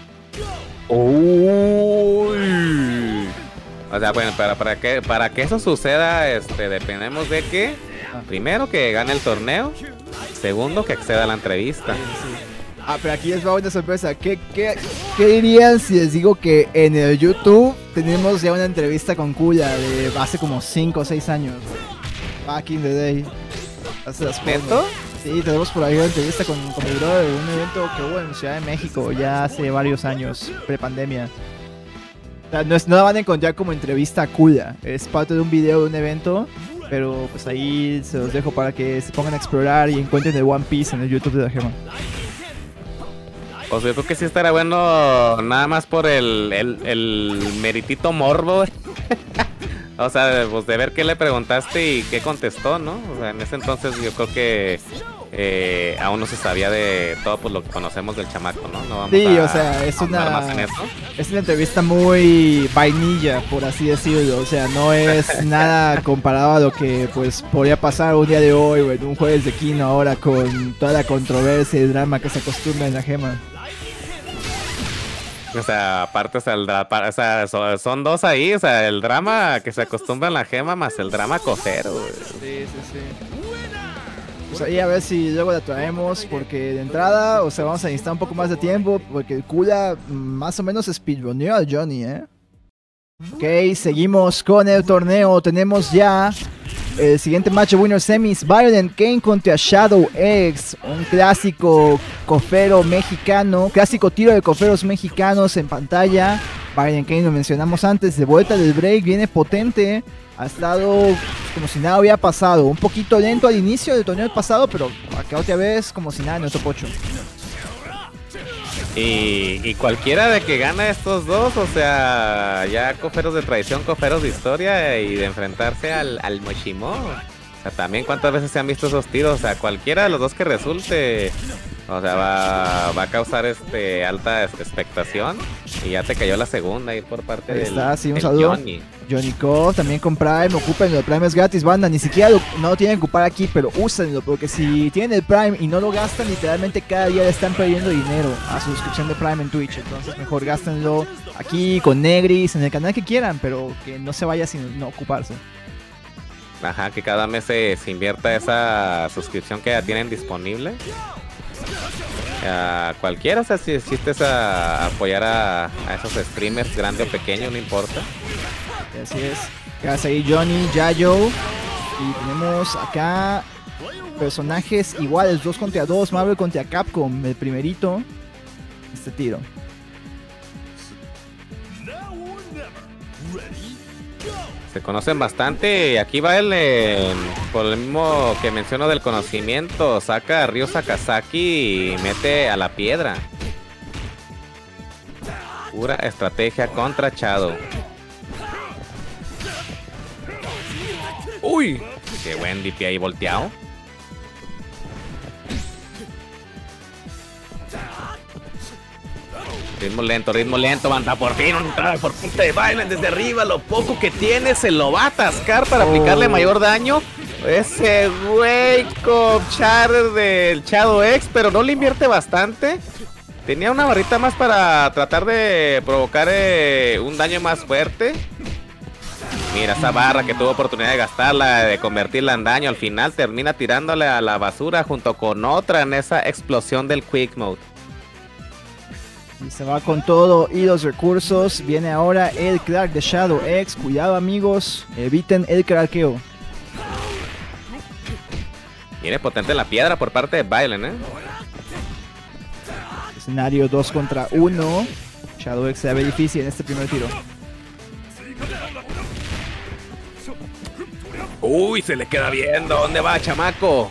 Uy. O sea, bueno, para, para, que, para que eso suceda, este, dependemos de que, primero, que gane el torneo, segundo, que acceda a la entrevista. Sí, sí. Ah, pero aquí les va una sorpresa. ¿Qué, qué, ¿Qué dirían si les digo que en el YouTube tenemos ya una entrevista con Kula de hace como cinco o seis años? Back in the day. Hace las ¿Neto? Sí, tenemos por ahí una entrevista con, con mi brother, un evento que hubo en Ciudad de México ya hace varios años, pre-pandemia. O sea, no, es, no la van a encontrar como entrevista a Kula, es parte de un video de un evento, pero pues ahí se los dejo para que se pongan a explorar y encuentren el One Piece en el YouTube de la Gema. O sea, yo creo que sí estará bueno nada más por el, el, el meritito morbo. O sea, pues de ver qué le preguntaste y qué contestó, ¿no? O sea, en ese entonces yo creo que eh, aún no se sabía de todo pues, lo que conocemos del chamaco, ¿no? No vamos sí, a, o sea, es una, más en eso. es una entrevista muy vainilla, por así decirlo. O sea, no es nada comparado a lo que pues podría pasar un día de hoy o en un jueves de Kino ahora con toda la controversia y drama que se acostumbra en la Gema. O sea, aparte, o sea, el dra- o sea, so- son dos ahí, o sea, el drama que se acostumbra en la Gema más el drama cosero, güey. Sí, sí, sí. Pues ahí a ver si luego la traemos, porque de entrada, o sea, vamos a necesitar un poco más de tiempo, porque el Kula más o menos speedruneó al Johnny, ¿eh? Ok, seguimos con el torneo, tenemos ya el siguiente match de Winner Semis, Violent Kane contra Shadow X, un clásico cofero mexicano, clásico tiro de coferos mexicanos en pantalla. Violent Kane lo mencionamos antes, de vuelta del break, viene potente, ha estado como si nada hubiera pasado, un poquito lento al inicio del torneo pasado, pero acá otra vez como si nada en el top ocho. Y, y cualquiera de que gana estos dos, o sea, ya coferos de tradición, coferos de historia y de enfrentarse al, al Moshimo. O sea, también cuántas veces se han visto esos tiros, o sea, cualquiera de los dos que resulte, o sea, va, va a causar este alta expectación. Y ya te cayó la segunda ahí por parte Ahí del, está, sí, un del saludo. Johnny. Johnny Cove también con Prime, ocupenlo, el Prime es gratis, banda, ni siquiera lo, no lo tienen que ocupar aquí, pero úsenlo, porque si tienen el Prime y no lo gastan, literalmente cada día le están perdiendo dinero a su suscripción de Prime en Twitch, entonces mejor gástenlo aquí con Negris, en el canal que quieran, pero que no se vaya sin no ocuparse. Ajá, que cada mes se, se invierta esa suscripción que ya tienen disponible. A cualquiera, o sea, si existes a apoyar a, a esos streamers, grande o pequeño, no importa. Así es. Gracias ahí Johnny, Yayo. Y tenemos acá personajes iguales, dos contra dos, Marvel contra Capcom, el primerito. Este tiro. Se conocen bastante y aquí va el, eh, por el mismo que menciono del conocimiento, saca a Ryo Sakazaki y mete a la piedra. Pura estrategia contra Shadow. Uy, qué buen D P ahí volteado. Ritmo lento, ritmo lento, banda. Por fin una entrada por punta de Violent desde arriba. Lo poco que tiene se lo va a atascar para oh. aplicarle mayor daño. Ese güey con Char del Shadow X, pero no le invierte bastante. Tenía una barrita más para tratar de provocar eh, un daño más fuerte. Mira, esa barra que tuvo oportunidad de gastarla, de convertirla en daño, al final termina tirándole a la basura junto con otra en esa explosión del Quick Mode. Y se va con todo y los recursos. Viene ahora el Clark de Shadow X. Cuidado, amigos, eviten el craqueo. Viene potente la piedra por parte de Violent, ¿eh? Escenario dos contra uno. Shadow X se ve difícil en este primer tiro. Uy, se le queda viendo. ¿Dónde va, chamaco?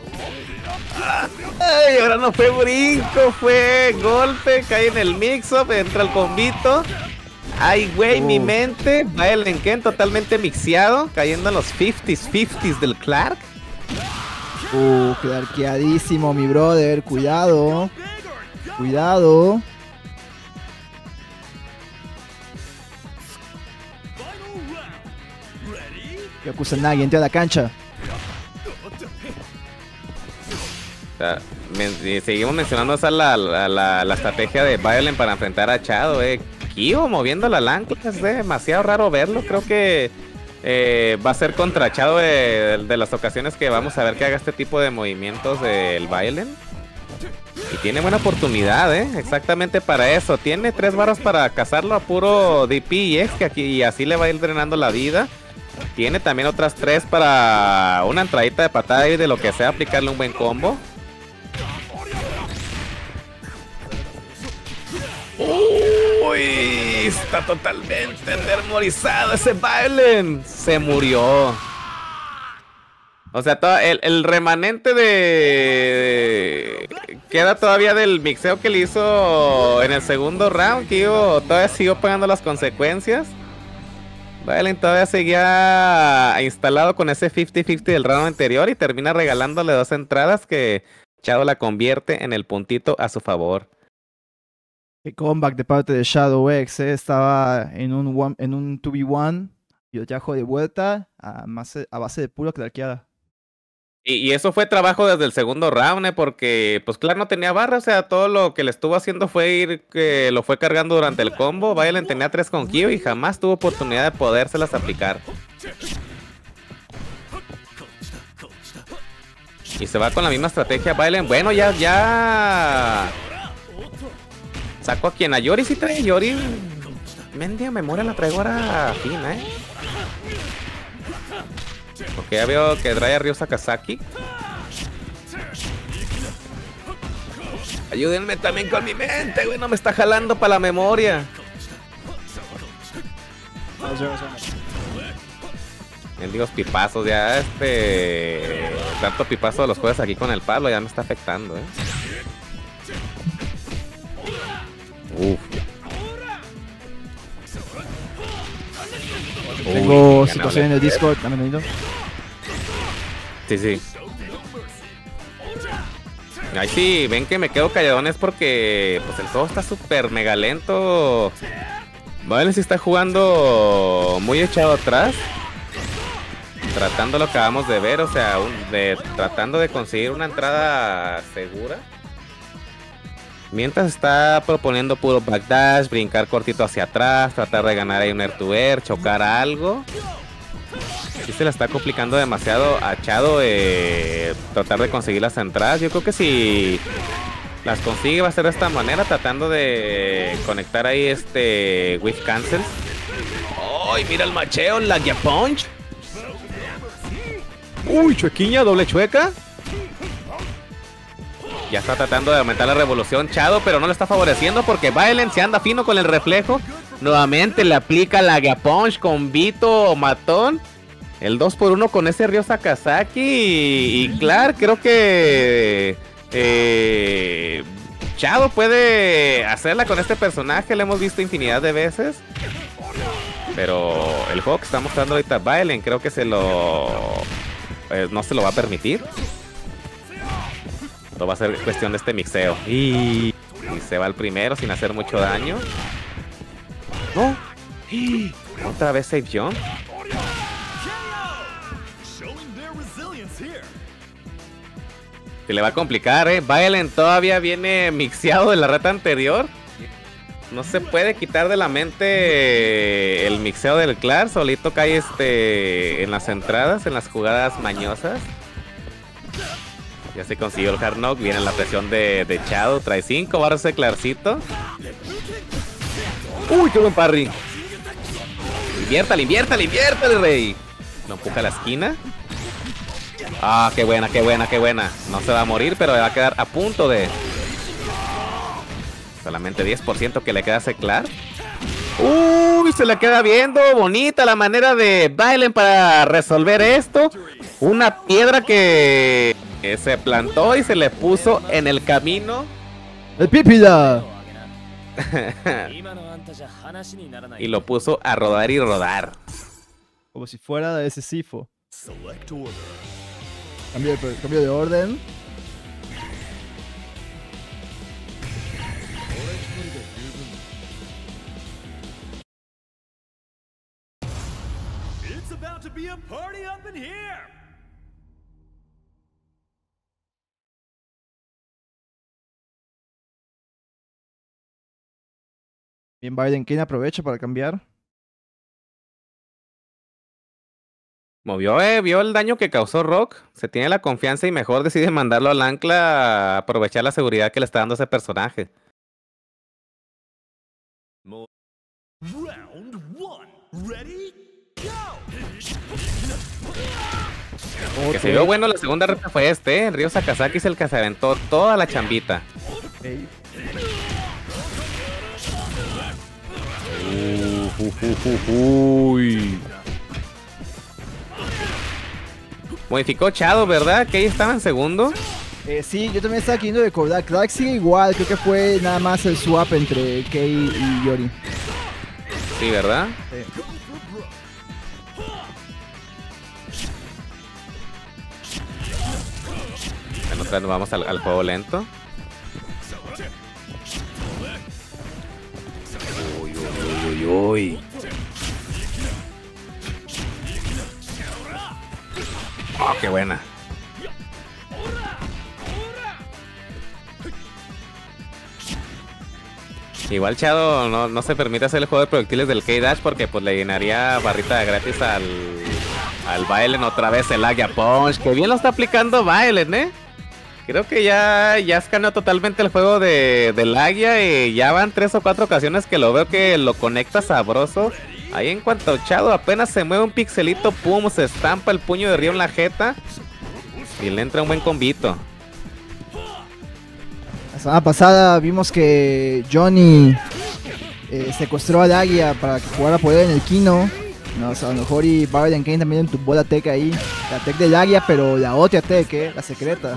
Ay, ahora no fue brinco, fue golpe. Cae en el mix-up, entra el combito. Ay, güey, uh. mi mente. Violent Ken totalmente mixeado. Cayendo en los cincuentas cincuentas del Clark. Uh, clarkeadísimo, mi brother. Cuidado. Cuidado. Kusanagi entró a la cancha. O sea, me, seguimos mencionando esa la, la, la, la estrategia de Violent para enfrentar a Chado, eh. Kyo moviendo la ancla, es demasiado raro verlo. Creo que eh, va a ser contra Chado de, de las ocasiones que vamos a ver que haga este tipo de movimientos del Violent. Y tiene buena oportunidad, eh. Exactamente para eso. Tiene tres barras para cazarlo a puro D P y X, que aquí y así le va a ir drenando la vida. Tiene también otras tres para una entradita de patada y de lo que sea, aplicarle un buen combo. Uy, está totalmente atemorizado ese Violent. Se murió. O sea, todo el, el remanente de... Queda todavía del mixeo que le hizo en el segundo round, que yo todavía siguió pagando las consecuencias. Violent todavía seguía instalado con ese cincuenta cincuenta del round anterior y termina regalándole dos entradas que Chado la convierte en el puntito a su favor. Qué comeback de parte de Shadow X, eh. Estaba en un, one, en un dos contra uno y lo trajo de vuelta a, más, a base de puro clarkeada. Y, y eso fue trabajo desde el segundo round, eh, porque pues Clark no tenía barra, o sea, todo lo que le estuvo haciendo fue ir, que lo fue cargando durante el combo. Violent tenía tres con Kyo y jamás tuvo oportunidad de podérselas aplicar. Y se va con la misma estrategia Violent. Bueno, ya, ya... Saco a quien, a Yori, si trae Yori. Mendia memoria la traigo ahora fina, eh. Porque ya veo que trae a Ryo Sakazaki. Ayúdenme también con mi mente, güey. No me está jalando para la memoria. Mendigos pipazos, ya este... Tanto pipazo de los jueves aquí con el palo ya me está afectando, eh. Uf. Tengo Uy, situación en el Discord, también oído. Sí, sí. Ay, sí, ven que me quedo calladón es porque pues el juego está súper mega lento. Vale, si está jugando muy echado atrás. Tratando lo que acabamos de ver, o sea, un, de, tratando de conseguir una entrada segura. Mientras está proponiendo puro backdash, brincar cortito hacia atrás, tratar de ganar ahí un air to air, chocar a algo. Sí se la está complicando demasiado a Chado eh, tratar de conseguir las entradas. Yo creo que si las consigue va a ser de esta manera, tratando de conectar ahí este with cancels. ¡Ay, mira el macheo! ¡La Gia Punch! ¡Uy, chuequiña! ¿Doble chueca? Ya está tratando de aumentar la revolución Chado, pero no le está favoreciendo porque Violent se anda fino con el reflejo. Nuevamente le aplica la Gia Punch con Vito matón. El dos por uno con ese Ryo Sakazaki. Y, y claro, creo que eh, Chado puede hacerla con este personaje. Lo hemos visto infinidad de veces. Pero el juego que está mostrando ahorita Violent creo que se lo eh, no se lo va a permitir. Esto va a ser cuestión de este mixeo. Y, y se va el primero sin hacer mucho daño. No. Y otra vez save jump. Se le va a complicar, eh. Violent todavía viene mixeado de la reta anterior. No se puede quitar de la mente el mixeo del Clar. Solito cae este en las entradas, en las jugadas mañosas. Ya se consiguió el hard knock. Viene la presión de, de Shadow. Trae cinco barras de Clarcito. Uy, qué buen parry. Inviértale, inviértale, inviértale, rey. Lo empuja a la esquina. Ah, qué buena, qué buena, qué buena. No se va a morir, pero va a quedar a punto de... Solamente diez por ciento que le queda a Seclar. Uy, se le queda viendo. Bonita la manera de Violent para resolver esto. Una piedra que se plantó y se le puso en el camino. ¡El Pípila! Y lo puso a rodar y rodar. Como si fuera de ese Sifo. Cambio de, cambio de orden. Bien, Biden, ¿quién aprovecha para cambiar? Movió, eh, vio el daño que causó Rock. Se tiene la confianza y mejor decide mandarlo al ancla a aprovechar la seguridad que le está dando ese personaje. El que se vio bueno la segunda reta fue este, eh. Ryo Sakazaki es el que se aventó toda la chambita. Okay. Uh, uh, uh, uh, uy. Modificó Shadow, ¿verdad? Que ahí estaba en segundo. Eh, sí, yo también estaba queriendo recordar. Clark sigue igual, creo que fue nada más el swap entre Kei y Yori. Sí, ¿verdad? Sí. Bueno, vamos al, al juego lento. Uy, uy, uy, uy. Oh, qué buena. Igual Shadow no, no se permite hacer el juego de proyectiles del K-Dash porque pues le llenaría barrita de gratis al, al Violent. Otra vez el Águia Punch. Que bien lo está aplicando Violent, eh. Creo que ya, ya escaneó totalmente el juego de, del Águia y ya van tres o cuatro ocasiones que lo veo que lo conecta sabroso. Ahí en cuanto Shadow apenas se mueve un pixelito, pum, se estampa el puño de Ryo en la jeta y le entra un buen combito. La semana pasada vimos que Johnny eh, secuestró al Águia para que jugara poder en el Kino. No, o sea, a lo mejor y Biden Kane también tumbó la tech ahí. La tech del Águia, pero la otra tech, eh, la secreta.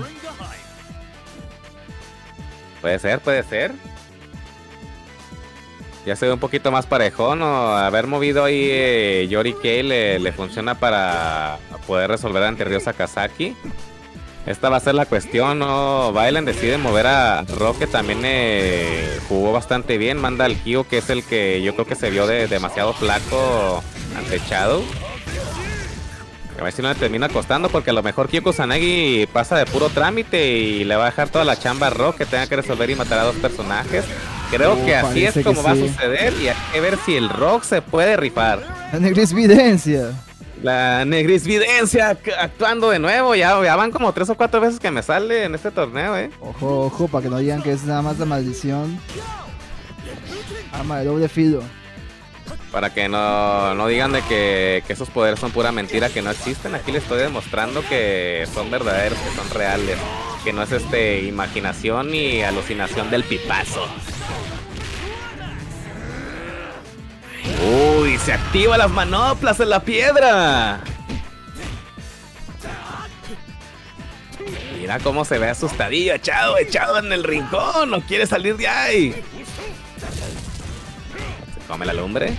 Puede ser, puede ser. Ya se ve un poquito más parejón, ¿no? Haber movido ahí eh, Yori Kei le, le funciona para poder resolver ante Ryo Sakazaki. Esta va a ser la cuestión, ¿no? Violent decide mover a Rock, que también eh, jugó bastante bien. Manda al Kyo, que es el que yo creo que se vio de demasiado flaco ante Shadow. A ver si no le termina costando, porque a lo mejor Kyo Kusanagi pasa de puro trámite y le va a dejar toda la chamba a Rock, que tenga que resolver y matar a dos personajes. Creo uh, que así es como va sí. a suceder y hay que ver si el Rock se puede rifar. La Negrisvidencia. La Negrisvidencia actuando de nuevo. Ya, ya van como tres o cuatro veces que me sale en este torneo, eh. Ojo, ojo, para que no digan que es nada más la maldición. Arma de doble filo. Para que no, no digan de que, que esos poderes son pura mentira, que no existen. Aquí les estoy demostrando que son verdaderos, que son reales. Que no es este imaginación ni alucinación del pipazo. Uy, se activan las manoplas en la piedra. Mira cómo se ve asustadillo, echado, echado en el rincón. No quiere salir de ahí. Se come la lumbre.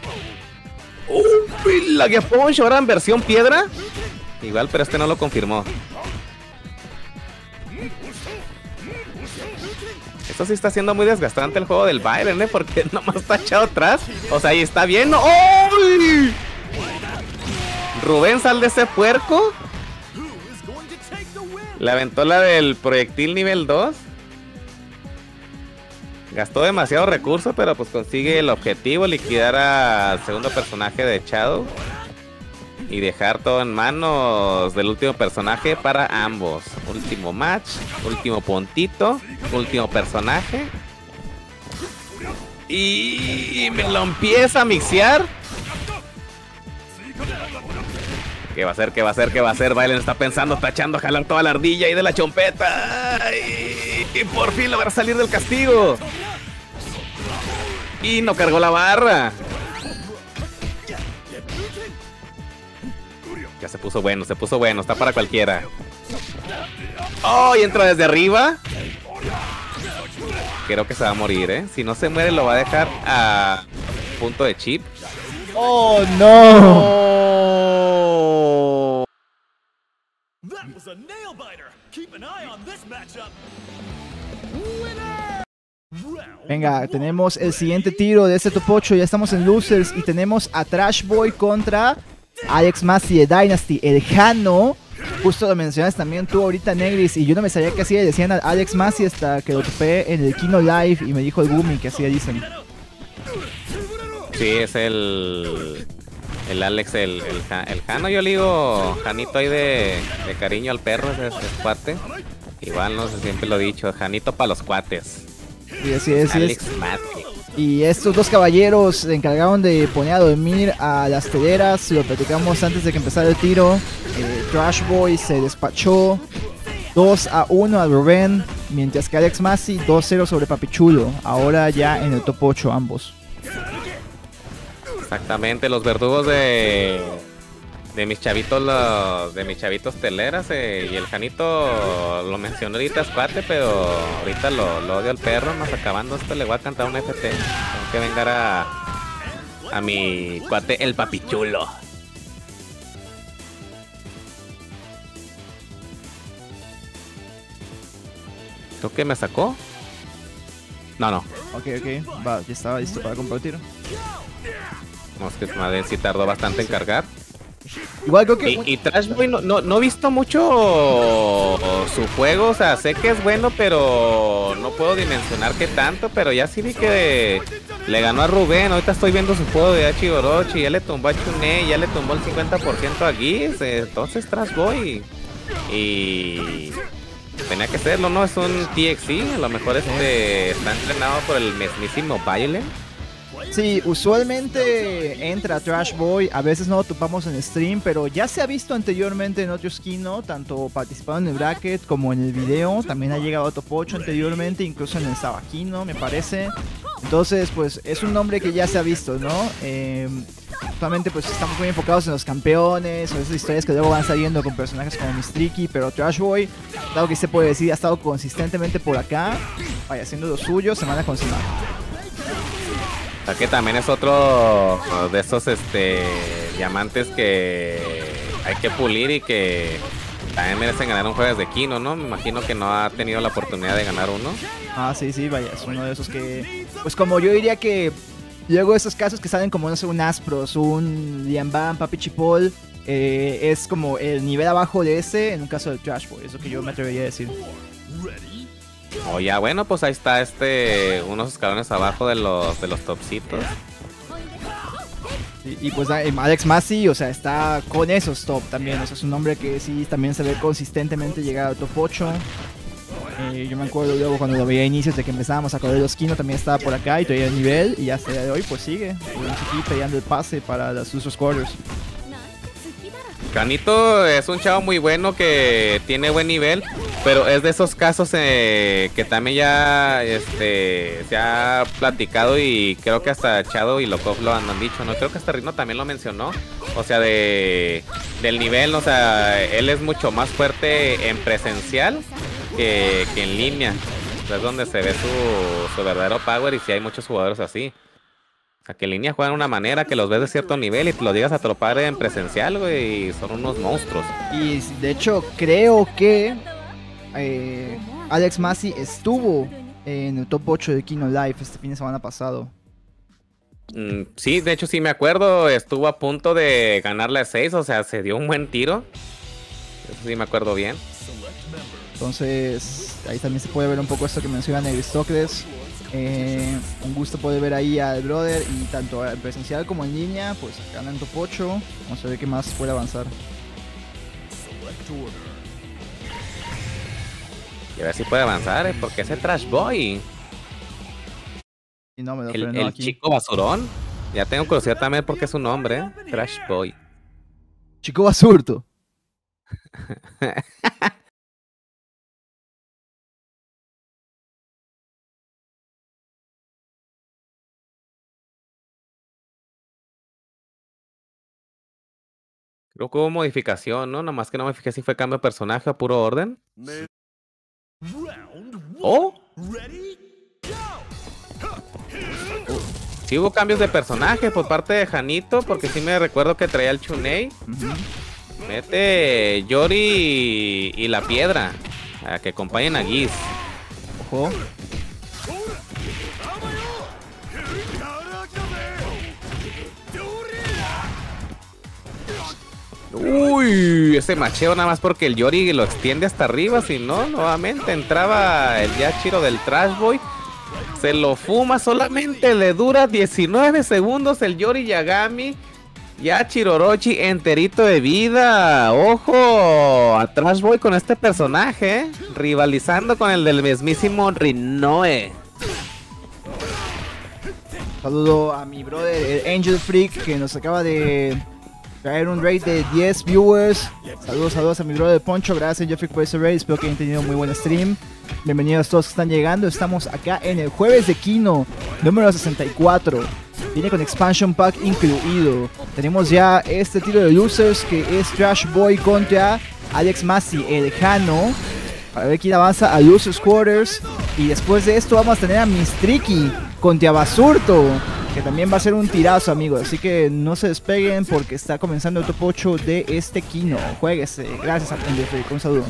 Uy, la Águia Punch ahora en versión piedra. Igual, pero este no lo confirmó. Esto sí está haciendo muy desgastante el juego del Byron, ¿eh? Porque nomás está echado atrás. O sea, ahí está bien. ¡Uy! Rubén, sal de ese puerco. Le aventó la del proyectil nivel dos. Gastó demasiado recurso, pero pues consigue el objetivo, liquidar al segundo personaje de Shadow. Y dejar todo en manos del último personaje para ambos. Último match, último puntito, último personaje. Y me lo empieza a mixear. ¿Qué va a hacer? ¿Qué va a hacer? ¿Qué va a hacer? Bailen está pensando, está echando a jalar toda la ardilla y de la chompeta. Y, y por fin logra salir del castigo. Y no cargó la barra. Ya se puso bueno, se puso bueno, está para cualquiera. Oh, y entra desde arriba. Creo que se va a morir, ¿eh? Si no se muere lo va a dejar a punto de chip. ¡Oh, no! Oh. Venga, tenemos el siguiente tiro de este top ocho. Ya estamos en losers y tenemos a Trash Boy contra Alex Massey de Dynasty. El Jano, justo lo mencionas también tú ahorita, Negris, y yo no me sabía que así le decían a Alex Massey hasta que lo topé en el Kino Live y me dijo el Gumi que así le dicen. Sí, es el... El Alex, el, el, el Jano, yo le digo Janito ahí de, de cariño al perro, ese es, es cuate. Igual, no sé, siempre lo he dicho, Janito para los cuates. Sí, así es, Alex es. Massey. Y estos dos caballeros se encargaron de poner a dormir a las teleras. Lo platicamos antes de que empezara el tiro. eh, Trash Boy se despachó dos a uno a Rubén, mientras que Alex Massey dos cero sobre Papichulo. Ahora ya en el top ocho ambos. Exactamente, los verdugos de de mis chavitos, los, de mis chavitos teleras, eh, y el Janito lo mencionó ahorita, es cuate, pero ahorita lo, lo odio al perro. Más acabando esto le voy a cantar un F T. Tengo que vengar a a mi cuate el Papichulo. ¿Creo que me sacó? No, no. Ok, ok, va, ya estaba listo para compartir. No, es que madre sí tardó bastante en cargar. Igual creo que... Y, y Trash Boy no, no, no he visto mucho su juego, o sea, sé que es bueno, pero no puedo dimensionar qué tanto, pero ya sí vi que le ganó a Rubén. Ahorita estoy viendo su juego de Hachi Orochi, ya le tumbó a Chune, ya le tumbó el cincuenta por ciento a Giz, entonces Trash Boy. Y tenía que serlo, ¿no? Es un T X C, a lo mejor este está entrenado por el mismísimo Violent. Sí, usualmente entra Trash Boy, a veces no lo topamos en stream, pero ya se ha visto anteriormente en otros Kino, tanto participando en el bracket como en el video. También ha llegado a top ocho anteriormente, incluso en el Sabakino, me parece. Entonces, pues es un nombre que ya se ha visto, ¿no? Eh, actualmente pues estamos muy enfocados en los campeones o esas historias que luego van saliendo con personajes como Mistriki, pero Trash Boy, dado que se puede decir, ha estado consistentemente por acá, vaya haciendo lo suyo semana con semana. O sea que también es otro de esos este diamantes que hay que pulir y que también merecen ganar un jueves de Kino, ¿no? Me imagino que no ha tenido la oportunidad de ganar uno. Ah, sí, sí, vaya, es uno de esos que... Pues como yo diría que luego esos casos que salen como, no sé, un Aspros, un Lianban, Papi Chipol, eh, es como el nivel abajo de ese en un caso de Trash Boy, es lo que yo me atrevería a decir. Oh, ya, bueno, pues ahí está este unos escalones abajo de los de los topsitos. Y, y pues Alex Massey, o sea, está con esos top también, o sea, es un hombre que sí también se ve consistentemente llegar al top ocho. Eh, yo me acuerdo luego cuando lo veía a inicios de que empezábamos a correr los Kino, también estaba por acá y todavía el nivel, y hasta el día de hoy pues sigue, aquí peleando el pase para los usos quarters. Janito es un chavo muy bueno que tiene buen nivel, pero es de esos casos eh, que también ya este, se ha platicado y creo que hasta Shadow y Lokov lo han, han dicho, ¿no? Creo que hasta Rino también lo mencionó, o sea, de del nivel, o sea, él es mucho más fuerte en presencial que, que en línea. Es donde se ve su, su verdadero power, y si sí hay muchos jugadores así. O sea, que en línea juegan de una manera que los ves de cierto nivel y te los llegas a tropar en presencial, güey, y son unos monstruos. Y de hecho creo que eh, Alex Massey estuvo en el top ocho de Kino Live este fin de semana pasado. Mm, sí, de hecho sí me acuerdo, estuvo a punto de ganarle a seis, o sea, se dio un buen tiro. Eso sí me acuerdo bien. Entonces ahí también se puede ver un poco esto que menciona Negristocles. Eh, un gusto poder ver ahí al brother, y tanto en presencial como en línea, pues ganan top ocho. Vamos a ver qué más puede avanzar. Y a ver si puede avanzar, ¿eh? Porque ese Trash Boy, Y no, me lo el, frenó el aquí. chico basurón, ya tengo curiosidad también porque es su nombre, ¿eh? Trash Boy. Chico Basurto. Creo que hubo modificación, ¿no? Nomás que no me fijé si fue cambio de personaje a puro orden. ¡Oh! Sí hubo cambios de personaje por parte de Janito, porque sí me recuerdo que traía el Chunei. Uh-huh. Mete Yori y, y la piedra a que acompañen a Giz. Ojo. Uy, ese macheo nada más porque el Yori lo extiende hasta arriba, si no, nuevamente entraba el Yachiro del Trash Boy. Se lo fuma, solamente le dura diecinueve segundos el Yori Yagami. Yachiro Orochi enterito de vida. Ojo a Trash Boy con este personaje, ¿eh? Rivalizando con el del mismísimo Rinoe. Saludo a mi brother, el Angel Freak, que nos acaba de traer un raid de diez viewers. Saludos, saludos a mi brother Poncho. Gracias, Angel Freak, por ese raid. Espero que hayan tenido un muy buen stream. Bienvenidos a todos que están llegando. Estamos acá en el jueves de Kino número sesenta y cuatro. Viene con expansion pack incluido. Tenemos ya este tiro de losers, que es Trash Boy contra Alex Masi, el Jano, para ver quién avanza a Losers Quarters. Y después de esto vamos a tener a Mistriki contra Basurto, que también va a ser un tirazo, amigos. Así que no se despeguen porque está comenzando el top ocho de este Kino. Jueguese. Gracias a Angel. Un saludo.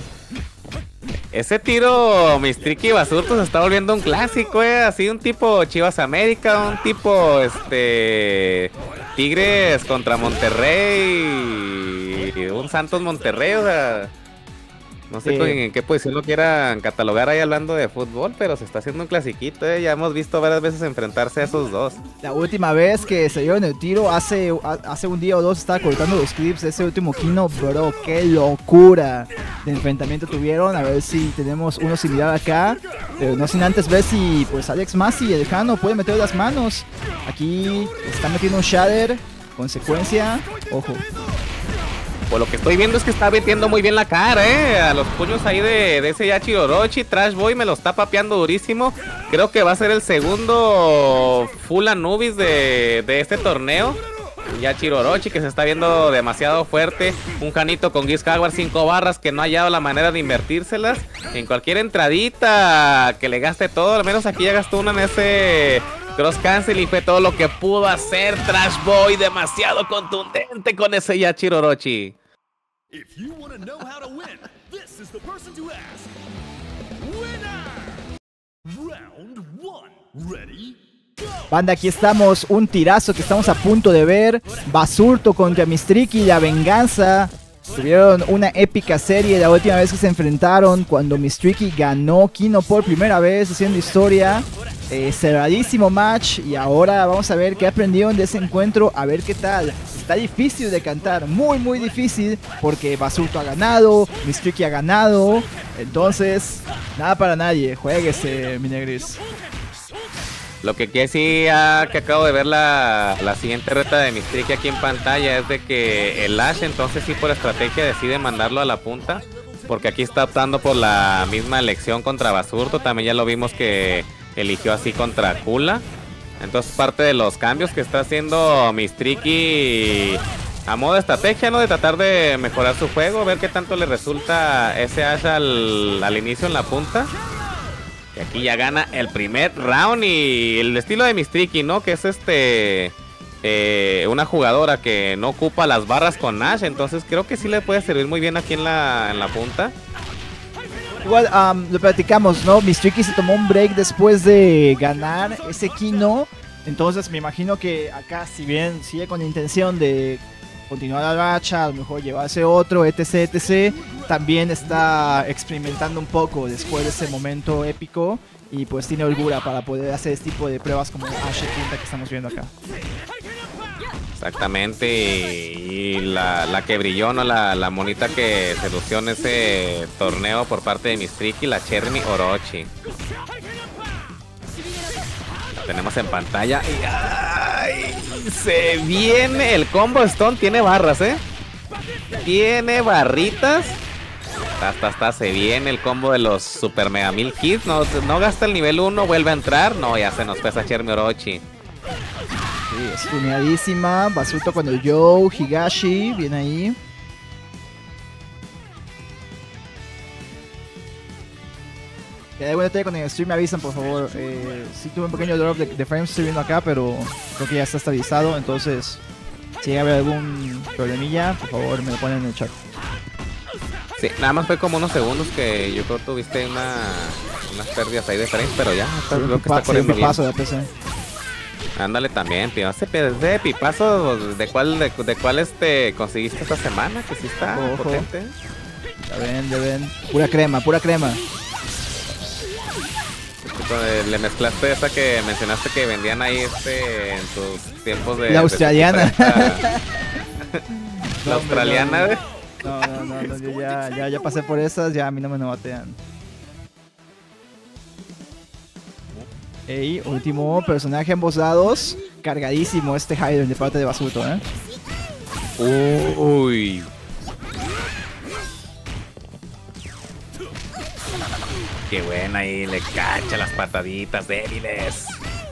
Ese tiro Mistriki Basurto se está volviendo un clásico, eh. Así un tipo Chivas América, un tipo este Tigres contra Monterrey, un Santos Monterrey, o sea, no sé eh. en qué posición lo quieran catalogar ahí hablando de fútbol, pero se está haciendo un clasiquito, eh. Ya hemos visto varias veces enfrentarse a esos dos. La última vez que se dieron el tiro, hace, hace un día o dos, estaba cortando los clips de ese último Kino, bro, qué locura de enfrentamiento tuvieron. A ver si tenemos uno similar acá, pero no sin antes ver si pues Alex Masi, el Jano, puede meter las manos. Aquí está metiendo un shatter, consecuencia, ojo. Pues lo que estoy viendo es que está metiendo muy bien la cara, eh. A los puños ahí de, de ese Yachiro Orochi. Trash Boy me lo está papeando durísimo. Creo que va a ser el segundo full Anubis de, de este torneo. Yachiro Orochi, que se está viendo demasiado fuerte. Un Janito con Giz Jaguar, cinco barras, que no ha hallado la manera de invertírselas. En cualquier entradita que le gaste todo, al menos aquí ya gastó una en ese cross cancel y fue todo lo que pudo hacer Trash Boy. Demasiado contundente con ese Yachiro Orochi. If you want to know how to win, this is the person to ask. Winner! Round one. Ready? Go! Banda, aquí estamos, un tirazo que estamos a punto de ver. Basurto contra Mistriki, la venganza. Tuvieron una épica serie la última vez que se enfrentaron, cuando Mistriki ganó Kino por primera vez, haciendo historia. Eh, cerradísimo match, y ahora vamos a ver qué aprendieron de ese encuentro, a ver qué tal. Está difícil de cantar, muy muy difícil, porque Basurto ha ganado, Mistriki ha ganado, entonces nada para nadie. Jueguese, mi negris. Lo que quiere decir, ya que acabo de ver la, la siguiente reta de Mistriki aquí en pantalla, es de que el Ash entonces sí por estrategia decide mandarlo a la punta, porque aquí está optando por la misma elección contra Basurto. También ya lo vimos que eligió así contra Kula. Entonces parte de los cambios que está haciendo Mistriki a modo de estrategia, ¿no? De tratar de mejorar su juego, ver qué tanto le resulta ese Ash al, al inicio en la punta. Y aquí ya gana el primer round, y el estilo de Mistriki, ¿no? Que es este eh, una jugadora que no ocupa las barras con Ash, entonces creo que sí le puede servir muy bien aquí en la, en la punta. Igual um, lo platicamos, ¿no? Mistriki se tomó un break después de ganar ese Kino. Entonces me imagino que acá, si bien sigue con la intención de continuar la racha, a lo mejor llevarse otro, etc, etcétera. También está experimentando un poco después de ese momento épico y pues tiene holgura para poder hacer este tipo de pruebas como Ash Quinta que estamos viendo acá. Exactamente, y, y la, la que brilló, ¿no? La, la monita que sedució en ese torneo por parte de Miss Tricky, la Chermi Orochi. La tenemos en pantalla y ¡ay! Se viene el combo Stone, tiene barras, ¿eh? Tiene barritas. Hasta, hasta se viene el combo de los Super Mega Mil Hits. No, no gasta el nivel uno, vuelve a entrar. No, ya se nos pesa Chermi Orochi. Sí, estuneadísima. Basulto con el Joe, Higashi, viene ahí. Si hay algún detalle con el stream me avisan, por favor. Eh, sí tuve un pequeño drop de, de frames, estoy viendo acá, pero creo que ya está estabilizado. Entonces, si llega a haber algún problemilla, por favor me lo ponen en el chat. Sí, nada más fue como unos segundos que yo creo que tuviste una, unas pérdidas ahí de frames, pero ya, está, Sí, creo que está corriendo bien. Paso de P C. Ándale también, tío. Ese de pipazo, ¿de cuál, de, de cuál este conseguiste esta semana? Que sí está Ojo. potente. Ya ven, ya ven. Pura crema, pura crema. Le mezclaste esa que mencionaste que vendían ahí este en tus tiempos de... La australiana. De la australiana, ¿eh? No, no, no, no, yo ya, ya, ya pasé por esas, ya a mí no me novatean. Ey, último personaje en ambos lados. Cargadísimo este Hydron de parte de Basulto, ¿eh? Uy. Qué buena ahí, le cacha las pataditas débiles.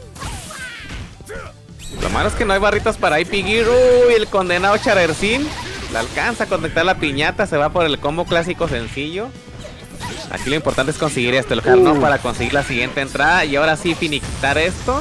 Lo malo es que no hay barritas para I P Gear. Uy, el condenado Charersin la alcanza a conectar la piñata, se va por el combo clásico sencillo. Aquí lo importante es conseguir esto, el hard knock para conseguir la siguiente entrada. Y ahora sí finiquitar esto.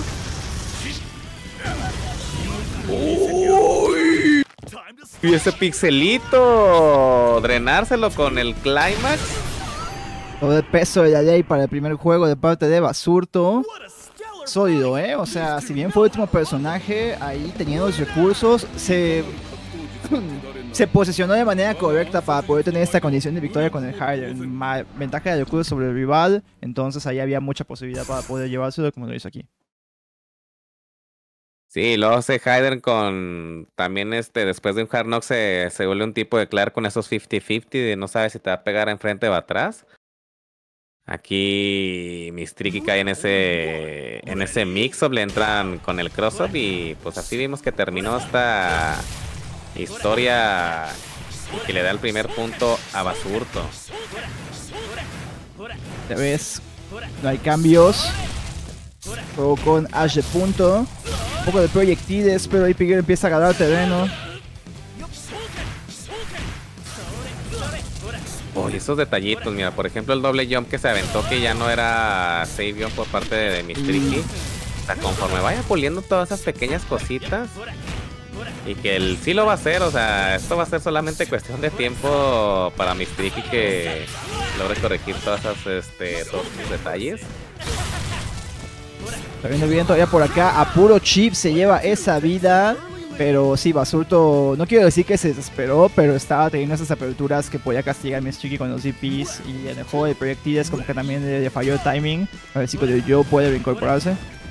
Uy. Y ese pixelito, drenárselo con el Climax. Todo el peso de la ley para el primer juego de parte de Basurto. Sólido, ¿eh? O sea, si bien fue el último personaje, ahí teniendo los recursos, se, se posicionó de manera correcta para poder tener esta condición de victoria con el Hydron. Ventaja de recursos sobre el rival, entonces ahí había mucha posibilidad para poder llevárselo como lo hizo aquí. Sí, luego se Hydron con también este, después de un hard knock se, se vuelve un tipo de Clark con esos cincuenta cincuenta de no sabes si te va a pegar enfrente o atrás. Aquí Miss Tricky cae en ese en ese mix-up, le entran con el cross-up y pues así vimos que terminó esta historia y que le da el primer punto a Basurto. Ya ves, no hay cambios. Juego con Ash de punto. Un poco de proyectiles, pero ahí Piguero empieza a ganar terreno. Oh, y esos detallitos, mira, por ejemplo el doble jump que se aventó que ya no era save jump por parte de, de Miss Tricky. O sea, conforme vaya puliendo todas esas pequeñas cositas y que él sí lo va a hacer, o sea, esto va a ser solamente cuestión de tiempo para Miss Tricky que logre corregir todas esas, este, todos esos detalles. Está viendo bien todavía por acá. A puro chip se lleva esa vida. Pero sí, Basurto, no quiero decir que se desesperó, pero estaba teniendo esas aperturas que podía castigar a Miss Tricky con los D Ps. Y en el juego de proyectiles como que también le, le falló el timing. A ver si con el Joe puede reincorporarse.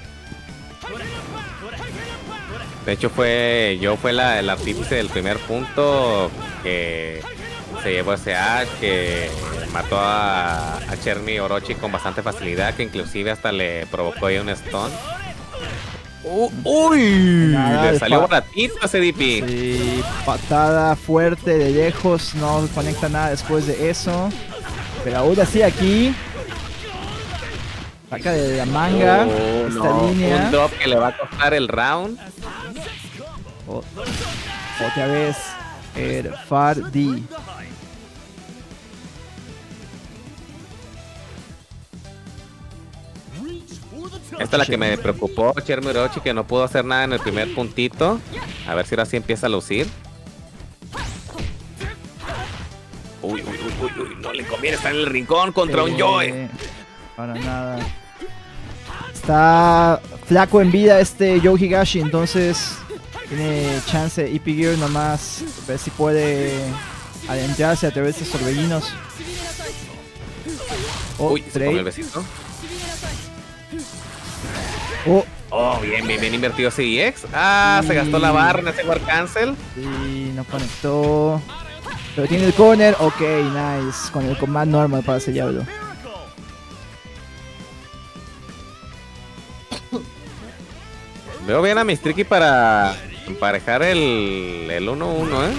De hecho fue yo fue la, el artífice del primer punto que se llevó ese Ash, que mató a, a Chermi Orochi con bastante facilidad, que inclusive hasta le provocó ahí un stun. Uh, ¡Uy! Nada, le salió pa- baratito ese D P. Sí, patada fuerte de lejos, no conecta nada después de eso. Pero aún así aquí saca de la manga Oh, esta no, línea. un drop que le va a costar el round. O- otra vez el Fardi. Esta es la que me preocupó, Chermi Orochi, que no pudo hacer nada en el primer puntito. A ver si ahora sí empieza a lucir. Uy, uy, uy, uy, uy, no le conviene estar en el rincón contra un Eh, Joe. Para nada. Está flaco en vida este Joe Higashi, entonces Tiene chance E P Gear nomás. Ver si puede adentrarse a través de estos torbellinos. Oh, Uy, se Drake. comió el besito. Oh, Oh, bien, bien, bien invertido C X. Ah, se gastó la barra en ese War Cancel. y no conectó. Pero tiene el corner. Ok, nice. Con el command normal para ese diablo. Veo bien a Mistriki para emparejar el, el uno uno, ¿eh?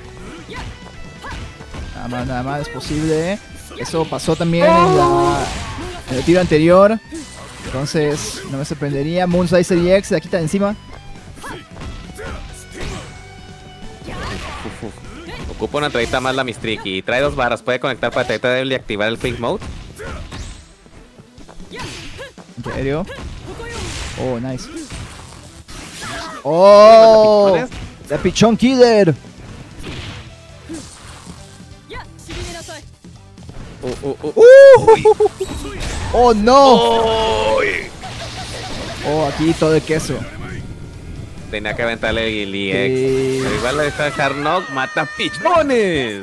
Nada más, nada más es posible. ¿eh? Eso pasó también en, la, en el tiro anterior. Entonces, no me sorprendería. Moon Slicer E X la quita de encima. Uf, uf. Ocupa una entradita más la Mistriki. Trae dos barras. Puede conectar para tratar de activar el Quick Mode. En serio. Oh, nice. Oh, la Pichón Killer. Uh, uh, uh. Uh, oh, no. Oh, Oh, aquí todo el queso. tenía que aventarle el E X. Sí. Pero igual le deja Hard Knock, mata pichones.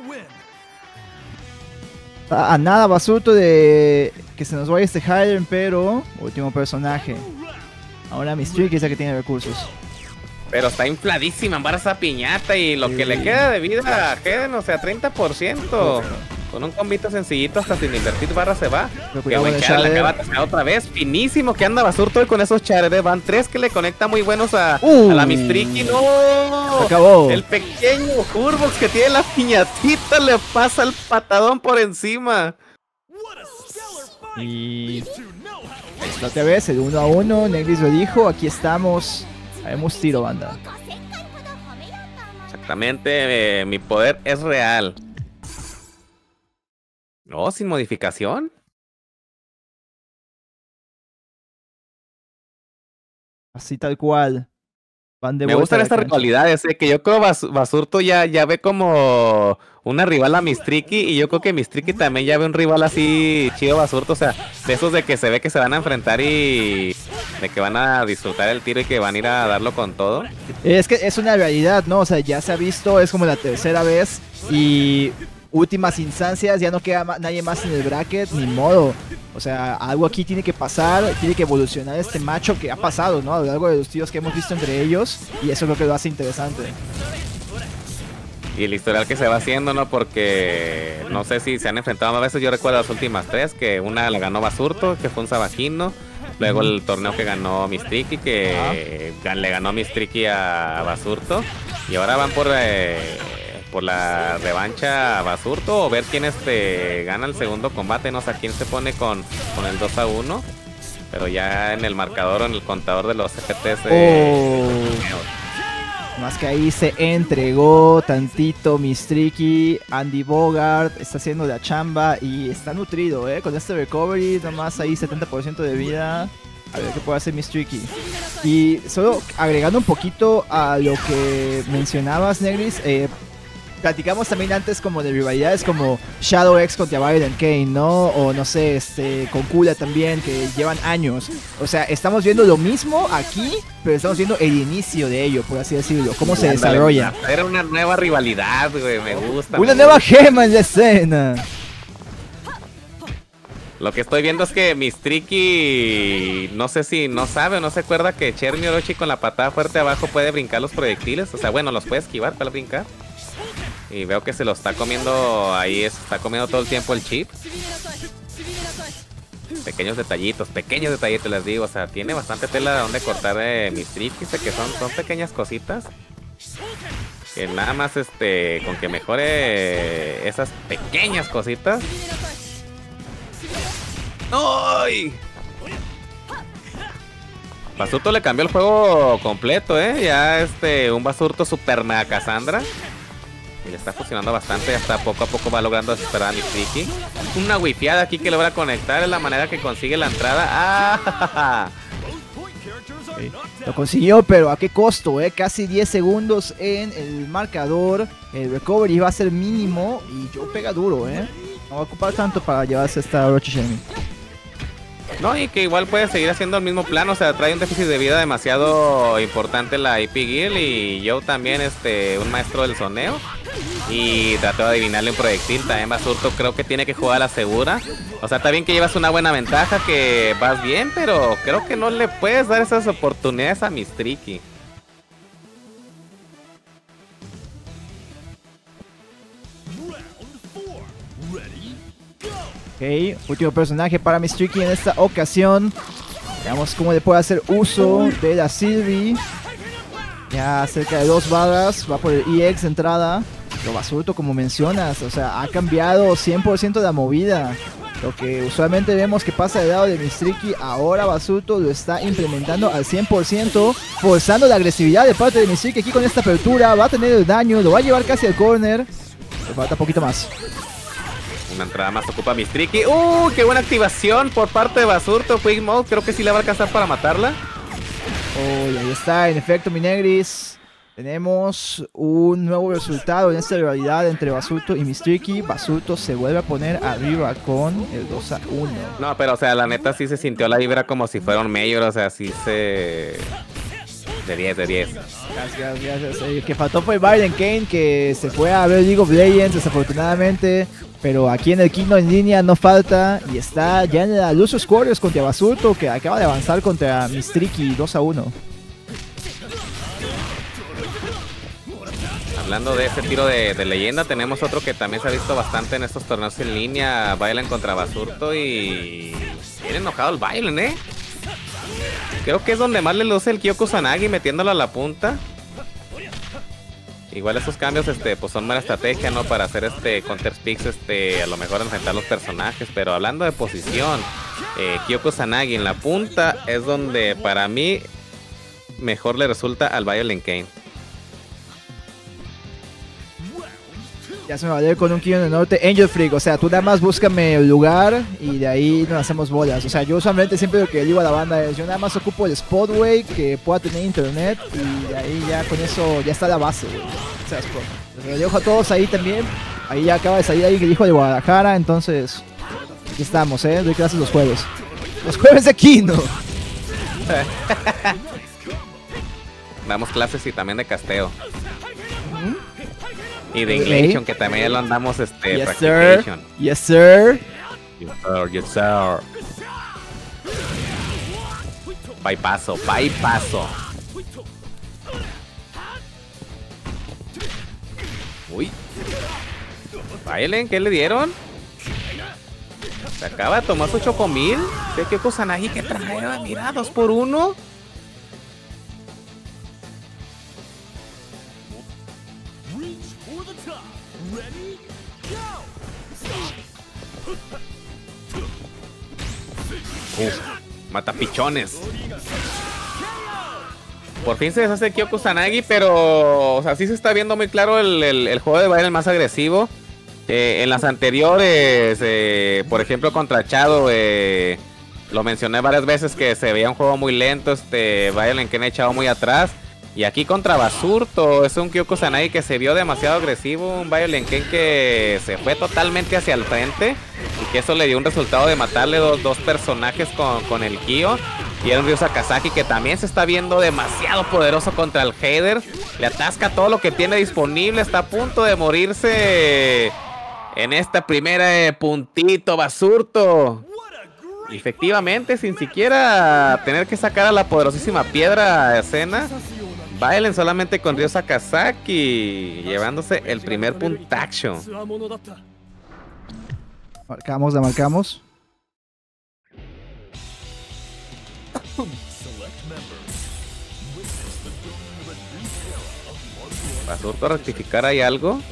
A, a nada, Basurto, de que se nos vaya este Hyden, pero último personaje. Ahora Mistriki es la que tiene recursos. Pero está infladísima en barra esa piñata y lo Sí. que le queda de vida a Heden, o sea, treinta por ciento. Con un combito sencillito, hasta sin invertir barra se va. Pero Qué cuidado buen con el char, le Shader. acaba de atacar otra vez. Finísimo que anda Basurto y con esos chares. Van tres que le conecta muy buenos a, Uh. a la Mistriki. ¡No! Se acabó. El pequeño Hurbox que tiene la piñatita le pasa el patadón por encima. Y otra vez el uno a uno. Negris lo dijo. Aquí estamos. Haremos tiro, banda. Exactamente, eh, mi poder es real. No, sin modificación. Así tal cual. Van de Me vuelta gustan a la estas cancha. rivalidades, eh, que yo creo Bas Basurto ya, ya ve como una rival a Mistriki y yo creo que Mistriki también ya ve un rival así chido Basurto, o sea, de esos de que se ve que se van a enfrentar y de que van a disfrutar el tiro y que van a ir a darlo con todo. Es que es una realidad, ¿no? O sea, ya se ha visto, es como la tercera vez y últimas instancias, ya no queda ma- nadie más en el bracket, ni modo. O sea, algo aquí tiene que pasar, tiene que evolucionar este macho que ha pasado, ¿no? A lo largo de los tiros que hemos visto entre ellos y eso creo que lo hace interesante. Y el historial que se va haciendo, ¿no? Porque no sé si se han enfrentado más veces. Yo recuerdo las últimas tres, que una la ganó Basurto, que fue un Sabajino. Luego el torneo que ganó Mistriki, que gan- le ganó Mistriki a Basurto. Y ahora van por, eh, por la revancha a Basurto, o ver quién este gana el segundo combate. No sé, quién se pone con, con el dos a uno. Pero ya en el marcador o en el contador de los F Ts. Eh, Oh. Más que ahí se entregó tantito Mistriki, Andy Bogart está haciendo la chamba y está nutrido, ¿eh? Con este recovery, nomás ahí setenta por ciento de vida. A ver qué puede hacer Mistriki. Y solo agregando un poquito a lo que mencionabas, Negris, eh, platicamos también antes como de rivalidades como Shadow X contra Biden Kane, ¿no? O no sé, este, con Kula también, que llevan años. O sea, estamos viendo lo mismo aquí, pero estamos viendo el inicio de ello, por así decirlo. Cómo se Ándale, desarrolla. Era una nueva rivalidad, güey, me gusta. Una me nueva gusta. gema en la escena. Lo que estoy viendo es que Mistriki, no sé si no sabe o no se acuerda que Chermi Orochi con la patada fuerte abajo puede brincar los proyectiles. O sea, bueno, los puede esquivar para brincar. Y veo que se lo está comiendo ahí, se está comiendo todo el tiempo el chip. Pequeños detallitos, pequeños detallitos les digo. O sea, tiene bastante tela de donde cortar de Mistriki. Sé que son, son pequeñas cositas. Que nada más este, con que mejore esas pequeñas cositas. ¡Ay! Basurto le cambió el juego completo, ¿eh? Ya este, un Basurto super mega Cassandra. Y le está funcionando bastante, hasta poco a poco va logrando desesperar a Mistriki. Una wifiada aquí que logra conectar, es la manera que consigue la entrada. ¡Ah! Sí, lo consiguió, pero ¿a qué costo? Eh? Casi diez segundos en el marcador. El recovery va a ser mínimo y yo pega duro, ¿eh? No va a ocupar tanto para llevarse esta Orochi Shenmue. No, y que igual puede seguir haciendo el mismo plan, o sea, trae un déficit de vida demasiado importante la I P Guild y yo también, este, un maestro del soneo. Y trató de adivinarle un proyectil, también Basurto creo que tiene que jugar a la segura. O sea, está bien que llevas una buena ventaja, que vas bien, pero creo que no le puedes dar esas oportunidades a Mistriki. Ok, último personaje para Mistriki en esta ocasión. Veamos cómo le puede hacer uso de la Sylvie. Ya cerca de dos barras, va por el E X de entrada. Lo Basurto, como mencionas, o sea, ha cambiado cien por ciento la movida. Lo que usualmente vemos que pasa del lado de Mistriki, ahora Basurto lo está implementando al cien por ciento, forzando la agresividad de parte de Mistriki aquí con esta apertura. Va a tener el daño, lo va a llevar casi al corner. Le falta un poquito más. Una entrada más ocupa Mistriki. ¡Uh! ¡Qué buena activación por parte de Basurto! Quick Mode, creo que sí la va a alcanzar para matarla. Oh, y ahí está, en efecto, Minegris. Tenemos un nuevo resultado en esta rivalidad entre Basurto y Mistriki. Basurto se vuelve a poner arriba con el dos a uno. No, pero o sea, la neta sí se sintió la vibra como si fuera un mayor, o sea, sí se... De diez, de diez. Gracias, gracias. El que faltó fue Byron Kane, que se fue a ver League of Legends, desafortunadamente. Pero aquí en el Kino en línea no falta. Y está ya en la Lucius Warriors contra Basurto, que acaba de avanzar contra Mistriki dos a uno. Hablando de ese tiro de, de leyenda, tenemos otro que también se ha visto bastante en estos torneos en línea. Violent contra Basurto y... Bien enojado el Violent, ¿eh? Creo que es donde más le luce el Kyoko Kusanagi metiéndolo a la punta. Igual esos cambios este, pues son buena estrategia, ¿no? Para hacer este counter picks, este, a lo mejor enfrentar los personajes. Pero hablando de posición, eh, Kyoko Kusanagi en la punta es donde para mí mejor le resulta al Violent Kane. Ya se me va a leer con un Kino en el norte. Angel Freak, o sea, tú nada más búscame el lugar y de ahí nos hacemos bolas. O sea, yo usualmente siempre lo que digo a la banda es, yo nada más ocupo el Spotway que pueda tener internet y de ahí ya con eso ya está la base, güey. O sea, lo dejo a todos ahí también. Ahí ya acaba de salir alguien que dijo de Guadalajara, entonces aquí estamos, eh. Doy clases los jueves. Los jueves de Kino. Damos clases y también de casteo. ¿Mm? Y de Okay. English, que también ya lo andamos este, Yes, sir. practication. Yes, sir. Yes, sir, yes, sir. Bypasso, bypasso. Uy. Violent, ¿qué le dieron? Se acaba de tomar su chocomil. ¿Qué, qué Kusanagi que trae? Mira, dos por uno. Uf, mata pichones. Por fin se deshace Kyoko Kusanagi, pero o sea, sí se está viendo muy claro el, el, el juego de Violent más agresivo. Eh, en las anteriores, eh, por ejemplo contra Shadow, eh, lo mencioné varias veces que se veía un juego muy lento, este Violent que han echado muy atrás. Y aquí contra Basurto, es un Kyoko Kusanagi que se vio demasiado agresivo, un Violent Ken que se fue totalmente hacia el frente y que eso le dio un resultado de matarle dos, dos personajes con, con el Kyo. Y era un Ryu Sakazaki que también se está viendo demasiado poderoso contra el Header, le atasca todo lo que tiene disponible, está a punto de morirse en esta primera eh, puntito Basurto. Efectivamente, sin siquiera tener que sacar a la poderosísima piedra a escena, Violent solamente con Ryu Sakazaki llevándose el primer puntaction. Marcamos, la marcamos. Basurto a rectificar ahí algo.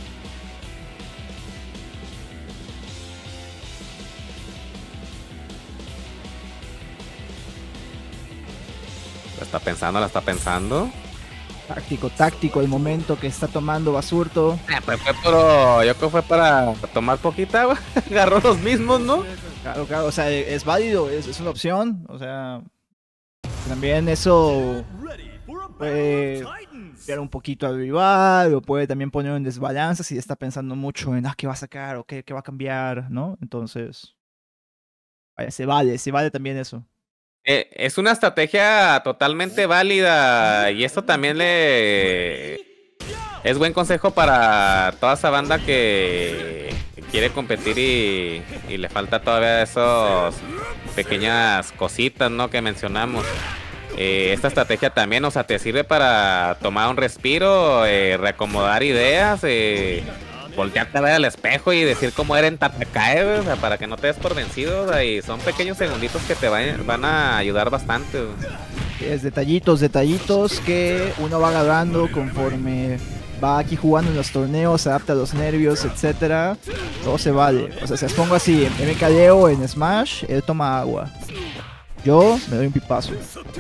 La está pensando, la está pensando. Táctico, táctico el momento que está tomando Basurto. Eh, pues fue pero yo creo que fue para tomar poquita agua. Agarró los mismos, ¿no? Claro, claro, o sea, es válido, es, es una opción. O sea, también eso puede cambiar un poquito al rival, o puede también poner en desbalance si está pensando mucho en ah, qué va a sacar o qué, qué va a cambiar, ¿no? Entonces, Vaya, se vale, se vale también eso. Eh, es una estrategia totalmente válida y esto también le es buen consejo para toda esa banda que quiere competir y, y le falta todavía esos pequeñas cositas, ¿no? Que mencionamos. Eh, esta estrategia también, o sea, te sirve para tomar un respiro, eh, reacomodar ideas, eh, voltearte a ver al espejo y decir cómo era en Tatakae, o sea, para que no te des por vencido, o sea, y son pequeños segunditos que te van, van a ayudar bastante. Es detallitos, detallitos que uno va agarrando conforme va aquí jugando en los torneos, se adapta a los nervios, etcétera. Todo se vale. O sea, si les pongo así, en M K D O en Smash, él toma agua. Yo me doy un pipazo.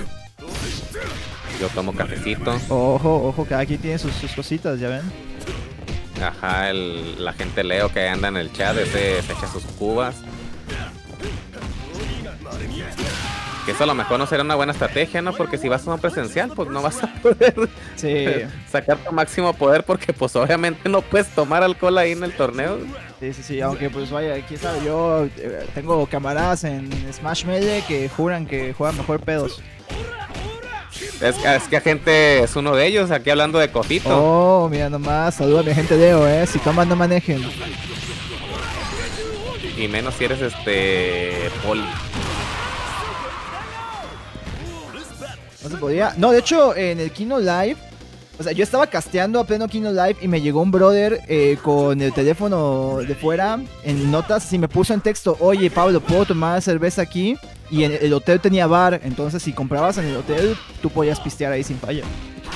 Yo tomo cafecito. Ojo, ojo, cada quien tiene sus, sus cositas, ¿ya ven? Ajá, el, la gente Leo que anda en el chat, ese se echa sus cubas. Que eso a lo mejor no será una buena estrategia, ¿no? Porque si vas a un presencial, pues no vas a poder sí. sacar tu máximo poder porque pues obviamente no puedes tomar alcohol ahí en el torneo. Sí, sí, sí, aunque pues vaya, quién sabe, yo eh, tengo camaradas en Smash Melee que juran que juegan mejor pedos. Es que, es que gente es uno de ellos, aquí hablando de Cofito. Oh, mira nomás, saluda a mi gente Leo, eh, si toman no manejen. Y menos si eres este poli. No se podía. No, de hecho, en el Kino Live, o sea, yo estaba casteando a pleno Kino Live y me llegó un brother eh, con el teléfono de fuera en notas y me puso en texto, oye Pablo, ¿puedo tomar cerveza aquí? Y en el hotel tenía bar, entonces si comprabas en el hotel, tú podías pistear ahí sin falla.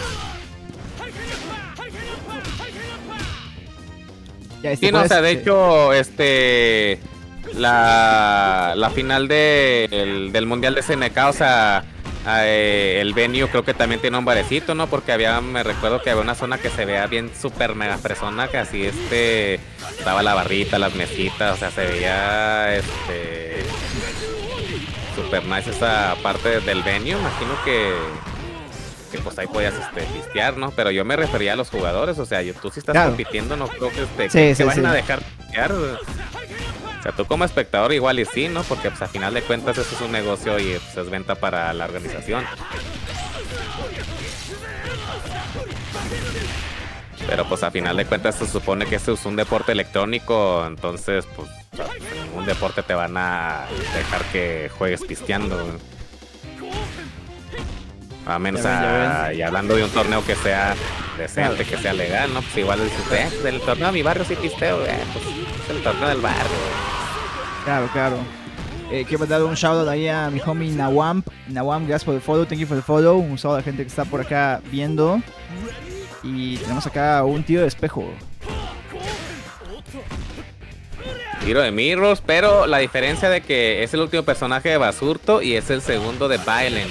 Ya, este Sí, no, o sea, de este... hecho, este... La, la final de, el, del Mundial de S N K, o sea... Eh, el venue creo que también tiene un barecito, ¿no? Porque había, me recuerdo que había una zona que se veía bien súper mega fresona, que así este estaba la barrita, las mesitas, o sea, se veía este súper nice esa parte del venue. Imagino que, que pues ahí podías este, pistear, ¿no? Pero yo me refería a los jugadores, o sea, yo, tú si estás claro. compitiendo, no creo que, este, sí, que, sí, que vayan sí. a dejar pistear. O sea, tú como espectador igual y sí, ¿no? Porque pues a final de cuentas eso es un negocio y pues, es venta para la organización. Pero pues a final de cuentas se supone que esto es un deporte electrónico, entonces pues en ningún deporte te van a dejar que juegues pisteando. A menos, ya ven, ya a, y hablando de un torneo que sea decente, claro. que sea legal, ¿no? Pues igual dices, eh, pues, el torneo de mi barrio sí pisteo, eh, pues es el torneo del barrio. Claro, claro. Eh, quiero dar un shout out ahí a mi homie Nawam. Nawam, gracias por el follow, thank you for the follow. Un saludo a la gente que está por acá viendo. Y tenemos acá un tiro de espejo. Tiro de Mirrors, pero la diferencia de que es el último personaje de Basurto y es el segundo de Violent.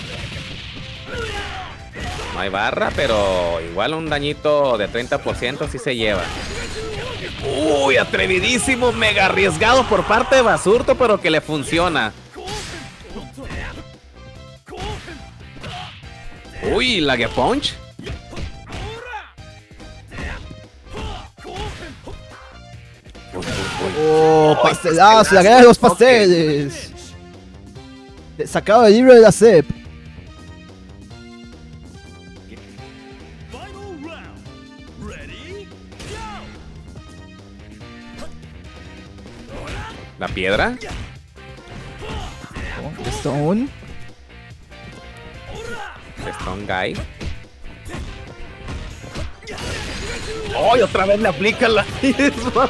No hay barra, pero igual un dañito de treinta por ciento sí se lleva. Uy, atrevidísimo, mega arriesgado por parte de Basurto, pero que le funciona. Uy, la que punch. Oh, pastelazo, la guerra de los pasteles. Okay. Sacado del libro de la S E P. La piedra. Oh, Stone. Stone Guy. ¡Oh! Y otra vez le aplica la misma.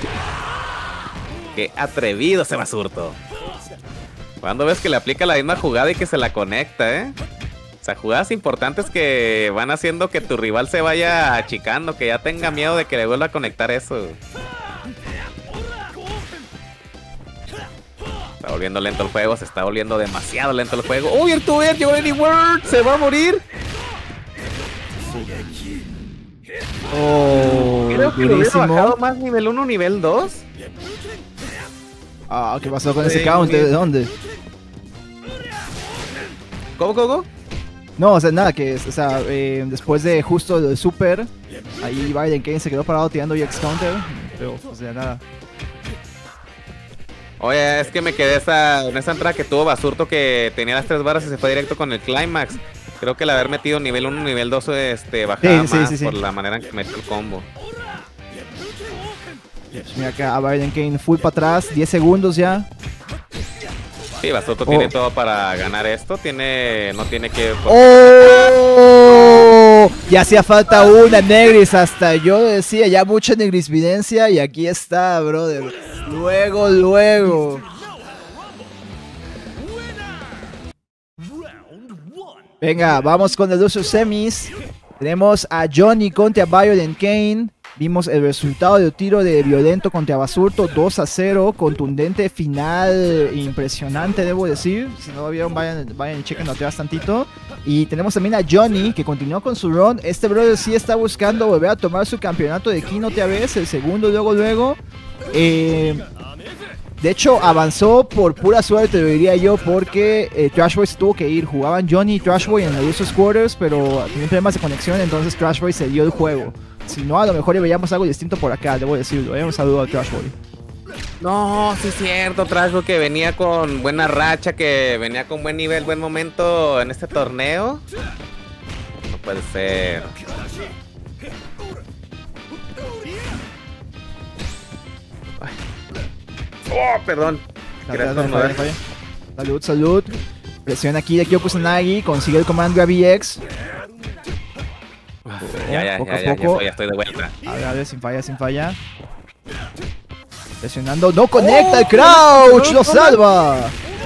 ¡Qué atrevido ese Basurto! Cuando ves que le aplica la misma jugada y que se la conecta, ¿eh? O sea, jugadas importantes que van haciendo que tu rival se vaya achicando, que ya tenga miedo de que le vuelva a conectar eso. Está volviendo lento el juego, se está volviendo demasiado lento el juego. ¡Uy, el Tuber llegó Anywhere! ¡Se va a morir! Oh, creo que durísimo. lo hubiera bajado más nivel uno, nivel dos. Ah, ¿qué pasó con ese count? ¿De dónde? ¿Cómo, cómo? No, o sea, nada, que o sea, eh, después de justo el Super, ahí Biden Kane se quedó parado tirando E X Counter, pero, o sea, nada. Oye, es que me quedé esa, en esa entrada que tuvo Basurto que tenía las tres barras y se fue directo con el Climax. Creo que el haber metido nivel uno, nivel dos, este, bajaba Sí, sí, más sí, sí. por la manera en que metió el combo. Mira acá a Biden Kane full para atrás, diez segundos ya. Sí, Basurto Oh. tiene todo para ganar esto. Tiene, no tiene que... ¡Oh! Ya hacía falta una Negris, hasta yo decía ya mucha Negrisvidencia y aquí está, brother. Luego, luego. Round one. Venga, vamos con el Lucio Semis. Tenemos a Johnny contra Violent Kane. Vimos el resultado del tiro de Violento contra Basurto, dos a cero, contundente final, impresionante debo decir. Si no lo vieron, vayan, vayan y chequen atrás tantito. Y tenemos también a Johnny, que continuó con su run. Este brother sí está buscando volver a tomar su campeonato de Kino otra vez, el segundo luego luego. Eh, de hecho, avanzó por pura suerte, lo diría yo, porque eh, Trash Boy se tuvo que ir. Jugaban Johnny y Trash Boy en los Usos Quarters, pero tenían problemas de conexión, entonces Trash Boy se dio el juego. Si no, a lo mejor le veíamos algo distinto por acá, debo decirlo. Eh, un saludo a Trash Boy. No, sí es cierto, Trashboy que venía con buena racha, que venía con buen nivel, buen momento en este torneo. No puede ser. Ay. Oh, perdón. Quería estornudar. Salud, salud. Presión aquí de Kyoko Kusanagi, consigue el comando Gravity X. Ya, ya, Poco ya, a ya, ya, poco. estoy, ya estoy de vuelta. A ver, a ver, sin falla, sin falla. Presionando, no conecta el crouch, lo salva.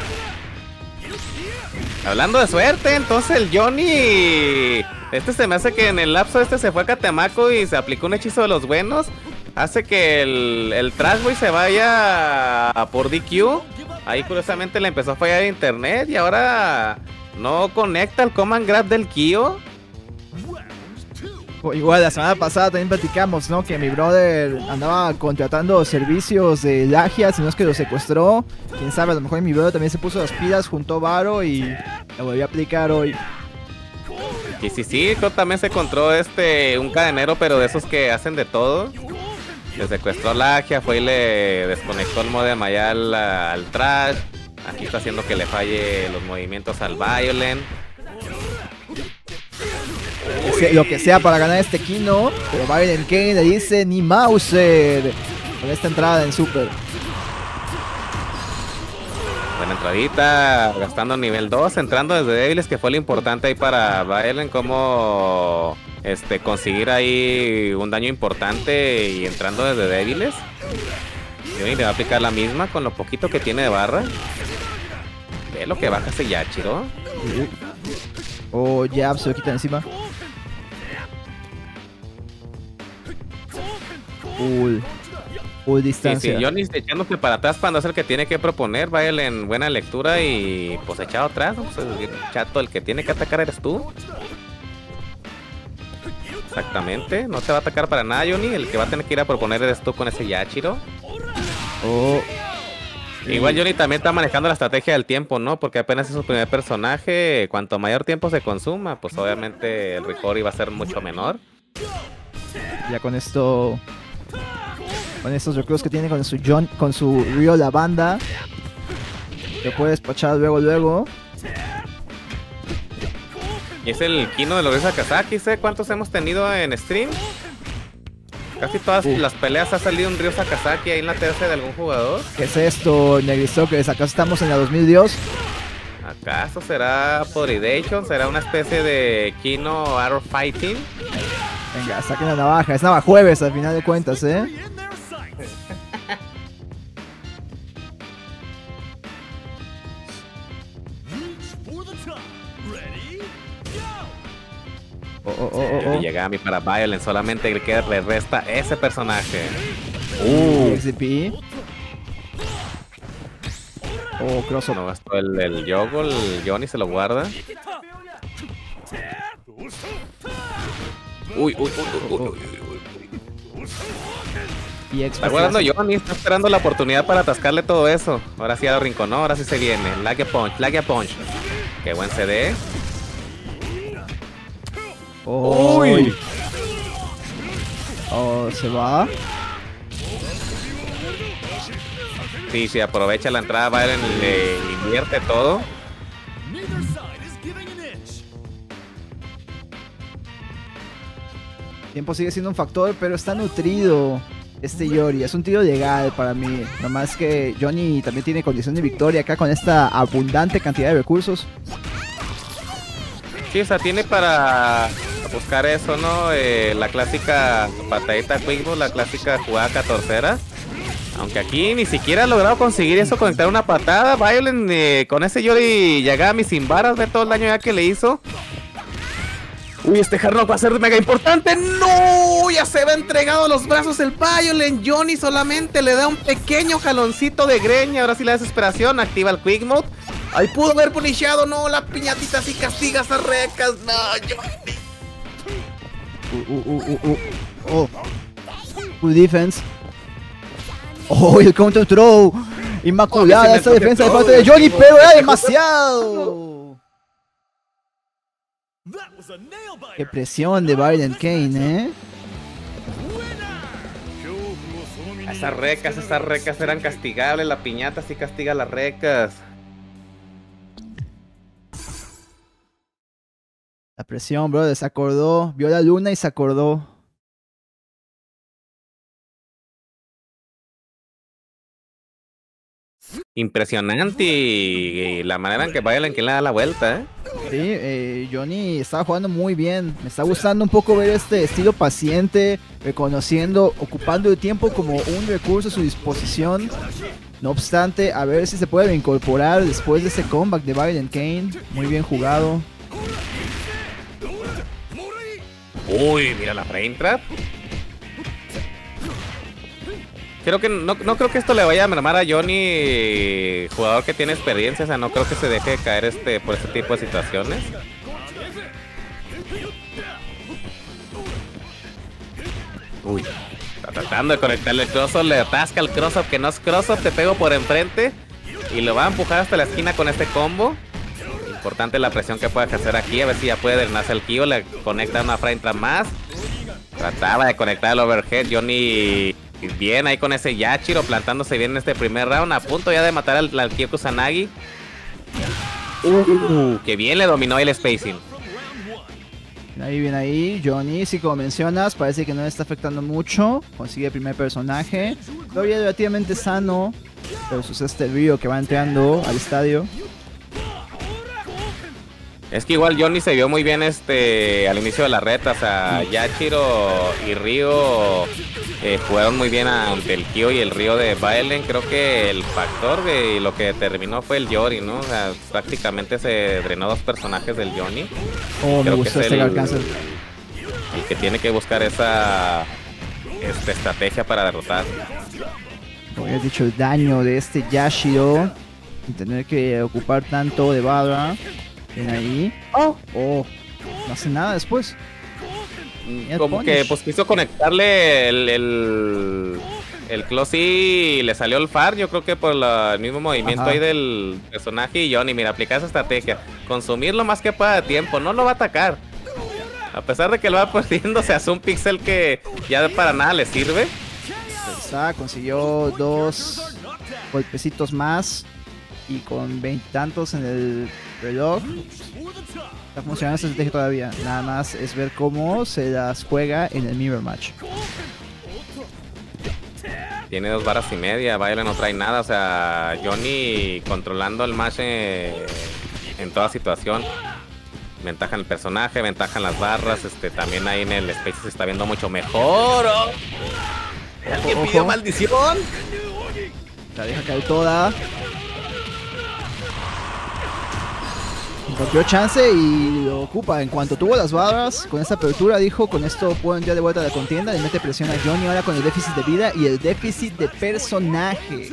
Hablando de suerte, entonces el Johnny... Este se me hace que en el lapso este se fue a Catemaco y se aplicó un hechizo de los buenos. Hace que el, el Trashboy se vaya a por D Q. Ahí curiosamente le empezó a fallar internet y ahora no conecta el command grab del Kyo. O igual la semana pasada también platicamos, ¿no? Que mi brother andaba contratando servicios de Lagia, si no es que lo secuestró. Quién sabe, a lo mejor mi brother también se puso las pilas, juntó varo y lo volvió a aplicar hoy. Y sí, sí, creo que también se encontró este, un cadenero, pero de esos que hacen de todo. Le secuestró Lagia, fue y le desconectó el modem allá al, al Trash. Aquí está haciendo que le falle los movimientos al Violent. Lo que sea para ganar este Kino, pero Violent Kane le dice ni Mauser con esta entrada en Super. Buena entradita, gastando nivel dos, entrando desde débiles, que fue lo importante ahí para Violent, como este, conseguir ahí un daño importante y entrando desde débiles. Y le va a aplicar la misma con lo poquito que tiene de barra. Ve lo que baja ese Yachiro. O jab se lo quita encima. Full. Full Sí, distancia. sí, Johnny echándose para atrás cuando es el que tiene que proponer. Violent, buena lectura y pues echado atrás. Pues, el chato, el que tiene que atacar eres tú. Exactamente, no te va a atacar para nada, Johnny. El que va a tener que ir a proponer eres tú con ese Yachiro. Oh. Igual Johnny también está manejando la estrategia del tiempo, ¿no? Porque apenas es su primer personaje. Cuanto mayor tiempo se consuma, pues obviamente el recovery va a ser mucho menor. Ya con esto. Con estos recruits que tiene con su John, con su Ryo la banda. Lo puede despachar luego, luego. Y es el Kino de los Ryo Sakazaki, ¿sé cuántos hemos tenido en stream? Casi todas Uh. las peleas ha salido un Ryo Sakazaki ahí en la tercera de algún jugador. ¿Qué es esto, Negrisokers? ¿Acaso estamos en la dos mil Dios? ¿Acaso será Podridation? ¿Será una especie de Kino Arrow Fighting? Venga, saquen la navaja. Es navajueves al final de cuentas, ¿eh? In their sights. Reach for the top. Ready? Go! Oh, oh, oh, oh, oh. Y llega a mí para Violent, solamente le queda, le resta ese personaje. Uh. X D P. Oh, cross up. No gastó el, el Yogo, el Johnny se lo guarda. Uy, uy, uy, uy, uy, uy, uy. Y X Está guardando Johnny, está esperando la oportunidad para atascarle todo eso. Ahora sí a lo rinconó, ahora sí se viene. Lagia Punch, Lagia Punch. Qué buen C D. Oh. Uy. Oh, se va. Sí, sí, aprovecha la entrada, Violent le invierte todo. Neither side is giving an inch. El tiempo sigue siendo un factor, pero está nutrido este Yori. Es un tiro legal para mí. Nomás que Johnny también tiene condición de victoria acá con esta abundante cantidad de recursos. Sí, o sea, tiene para buscar eso, ¿no? Eh, la clásica patadita quickball, la clásica jugada catorcera. Aunque aquí ni siquiera ha logrado conseguir eso, conectar una patada. Violent eh, con ese Yori Yagami sin varas, ve todo el daño ya que le hizo. Uy, este hard rock va a ser mega importante. ¡No! Ya se va entregado a los brazos el Violent. Johnny solamente le da un pequeño jaloncito de greña. Ahora sí la desesperación. Activa el Quick Mode. Ahí pudo haber punishado. No, la piñatita sí castiga esas recas. No, Johnny. Uh, uh, uh, uh, uh. Oh. Good defense. Oh, el counter throw. Inmaculada Oh, esta ese defensa de throw, parte de el Johnny, counter pero throw. era demasiado. That was a nail biter. Qué presión de Violent Kane, ¿eh? Esas recas, esas recas eran castigables. La piñata sí castiga las recas. La presión, bro, se acordó. Vio la luna y se acordó. Impresionante y, y la manera en que Violent que le da la vuelta, ¿eh? Sí, eh, Johnny estaba jugando muy bien. Me está gustando un poco ver este estilo paciente, reconociendo, ocupando el tiempo como un recurso a su disposición. No obstante, a ver si se puede incorporar después de ese comeback de Violent Kane. Muy bien jugado. Uy, mira la frame trap. Creo que no, no creo que esto le vaya a mermar a Johnny, jugador que tiene experiencia, o sea, no creo que se deje caer este por este tipo de situaciones. Uy, está tratando de conectarle el cross-up, le atasca el cross-up que no es cross-up, te pego por enfrente y lo va a empujar hasta la esquina con este combo. Importante la presión que puede ejercer aquí, a ver si ya puede drenarse el Kyo, le conecta una frame trap más. Trataba de conectar el overhead, Johnny bien ahí con ese Yachiro plantándose bien en este primer round, a punto ya de matar al, al Kyo Kusanagi. Uh, que bien le dominó el spacing. Bien ahí, bien ahí. Johnny, sí, como mencionas, parece que no le está afectando mucho. Consigue el primer personaje. Todavía relativamente sano versus este Ryo que va entrando al estadio. Es que igual Johnny se vio muy bien este al inicio de la reta, o sea, Yachiro y Ryo eh, jugaron muy bien ante el Kyo y el Ryo de Violent. Creo que el factor de lo que determinó fue el Yori, ¿no? O sea, prácticamente se drenó dos personajes del Johnny. Oh, me Creo que gustó es este el, alcance. el que tiene que buscar esa esta estrategia para derrotar. Como ya he dicho, el daño de este Yashiro, sin tener que ocupar tanto de barra. Bien ahí. Oh, oh, no hace nada después. Mira, Como punish. que pues quiso conectarle el el, el close y le salió el far, yo creo que por la, el mismo movimiento Ajá. ahí del personaje. Y Johnny, mira, aplica esa estrategia, consumir lo más que pueda de tiempo, no lo va a atacar. A pesar de que lo va perdiendo, se hace un pixel que ya para nada le sirve. Está, consiguió dos golpecitos más. Y con veintitantos en el reloj. Está funcionando esta estrategia todavía. Nada más es ver cómo se las juega en el Mirror Match. Tiene dos barras y media, Violent no trae nada, o sea, Johnny controlando el match eh, en toda situación. Ventaja en el personaje, ventaja en las barras, este también ahí en el space se está viendo mucho mejor. Oh. ¿Alguien Ojo, pidió ojo. maldición? La deja caer toda. Encontró chance y lo ocupa. En cuanto tuvo las barras, con esta apertura dijo, con esto puedo entrar de vuelta a la contienda. Le mete presión a Johnny ahora con el déficit de vida y el déficit de personaje.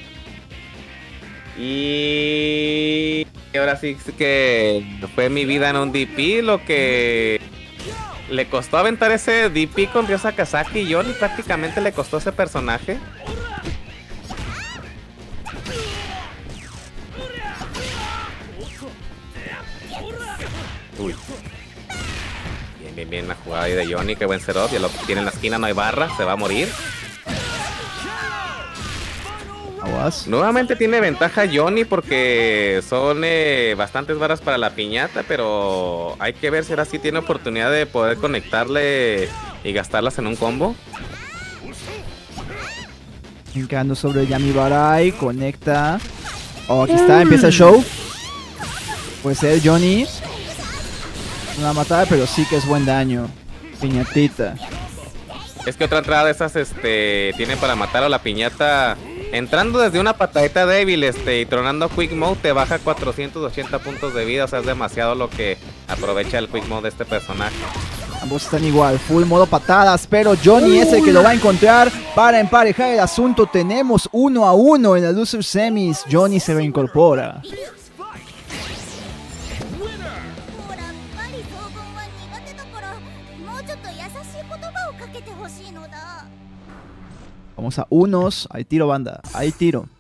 Y ahora sí que fue mi vida en un D P, lo que le costó aventar ese D P con Ryo Sakazaki y Johnny prácticamente le costó ese personaje. Uy. Bien, bien, bien la jugada ahí de Johnny, qué buen setup. Ya lo tiene en la esquina, no hay barra, se va a morir. Aguas. Nuevamente tiene ventaja Johnny porque son eh, bastantes varas para la piñata, pero hay que ver si ahora sí tiene oportunidad de poder conectarle y gastarlas en un combo. Brincando sobre Yami Barai, conecta. Oh, aquí está, empieza el show. Puede ser Johnny. Una matada, pero sí que es buen daño. Piñatita. Es que otra entrada de esas este, tiene para matar a la piñata. Entrando desde una patadita débil este, y tronando Quick Mode te baja cuatrocientos ochenta puntos de vida. O sea, es demasiado lo que aprovecha el Quick Mode de este personaje. Ambos están igual, full modo patadas, pero Johnny es el que lo va a encontrar para emparejar el asunto. Tenemos uno a uno en la Loser Semis. Johnny se reincorpora. Vamos a unos. Hay tiro, banda. Hay tiro.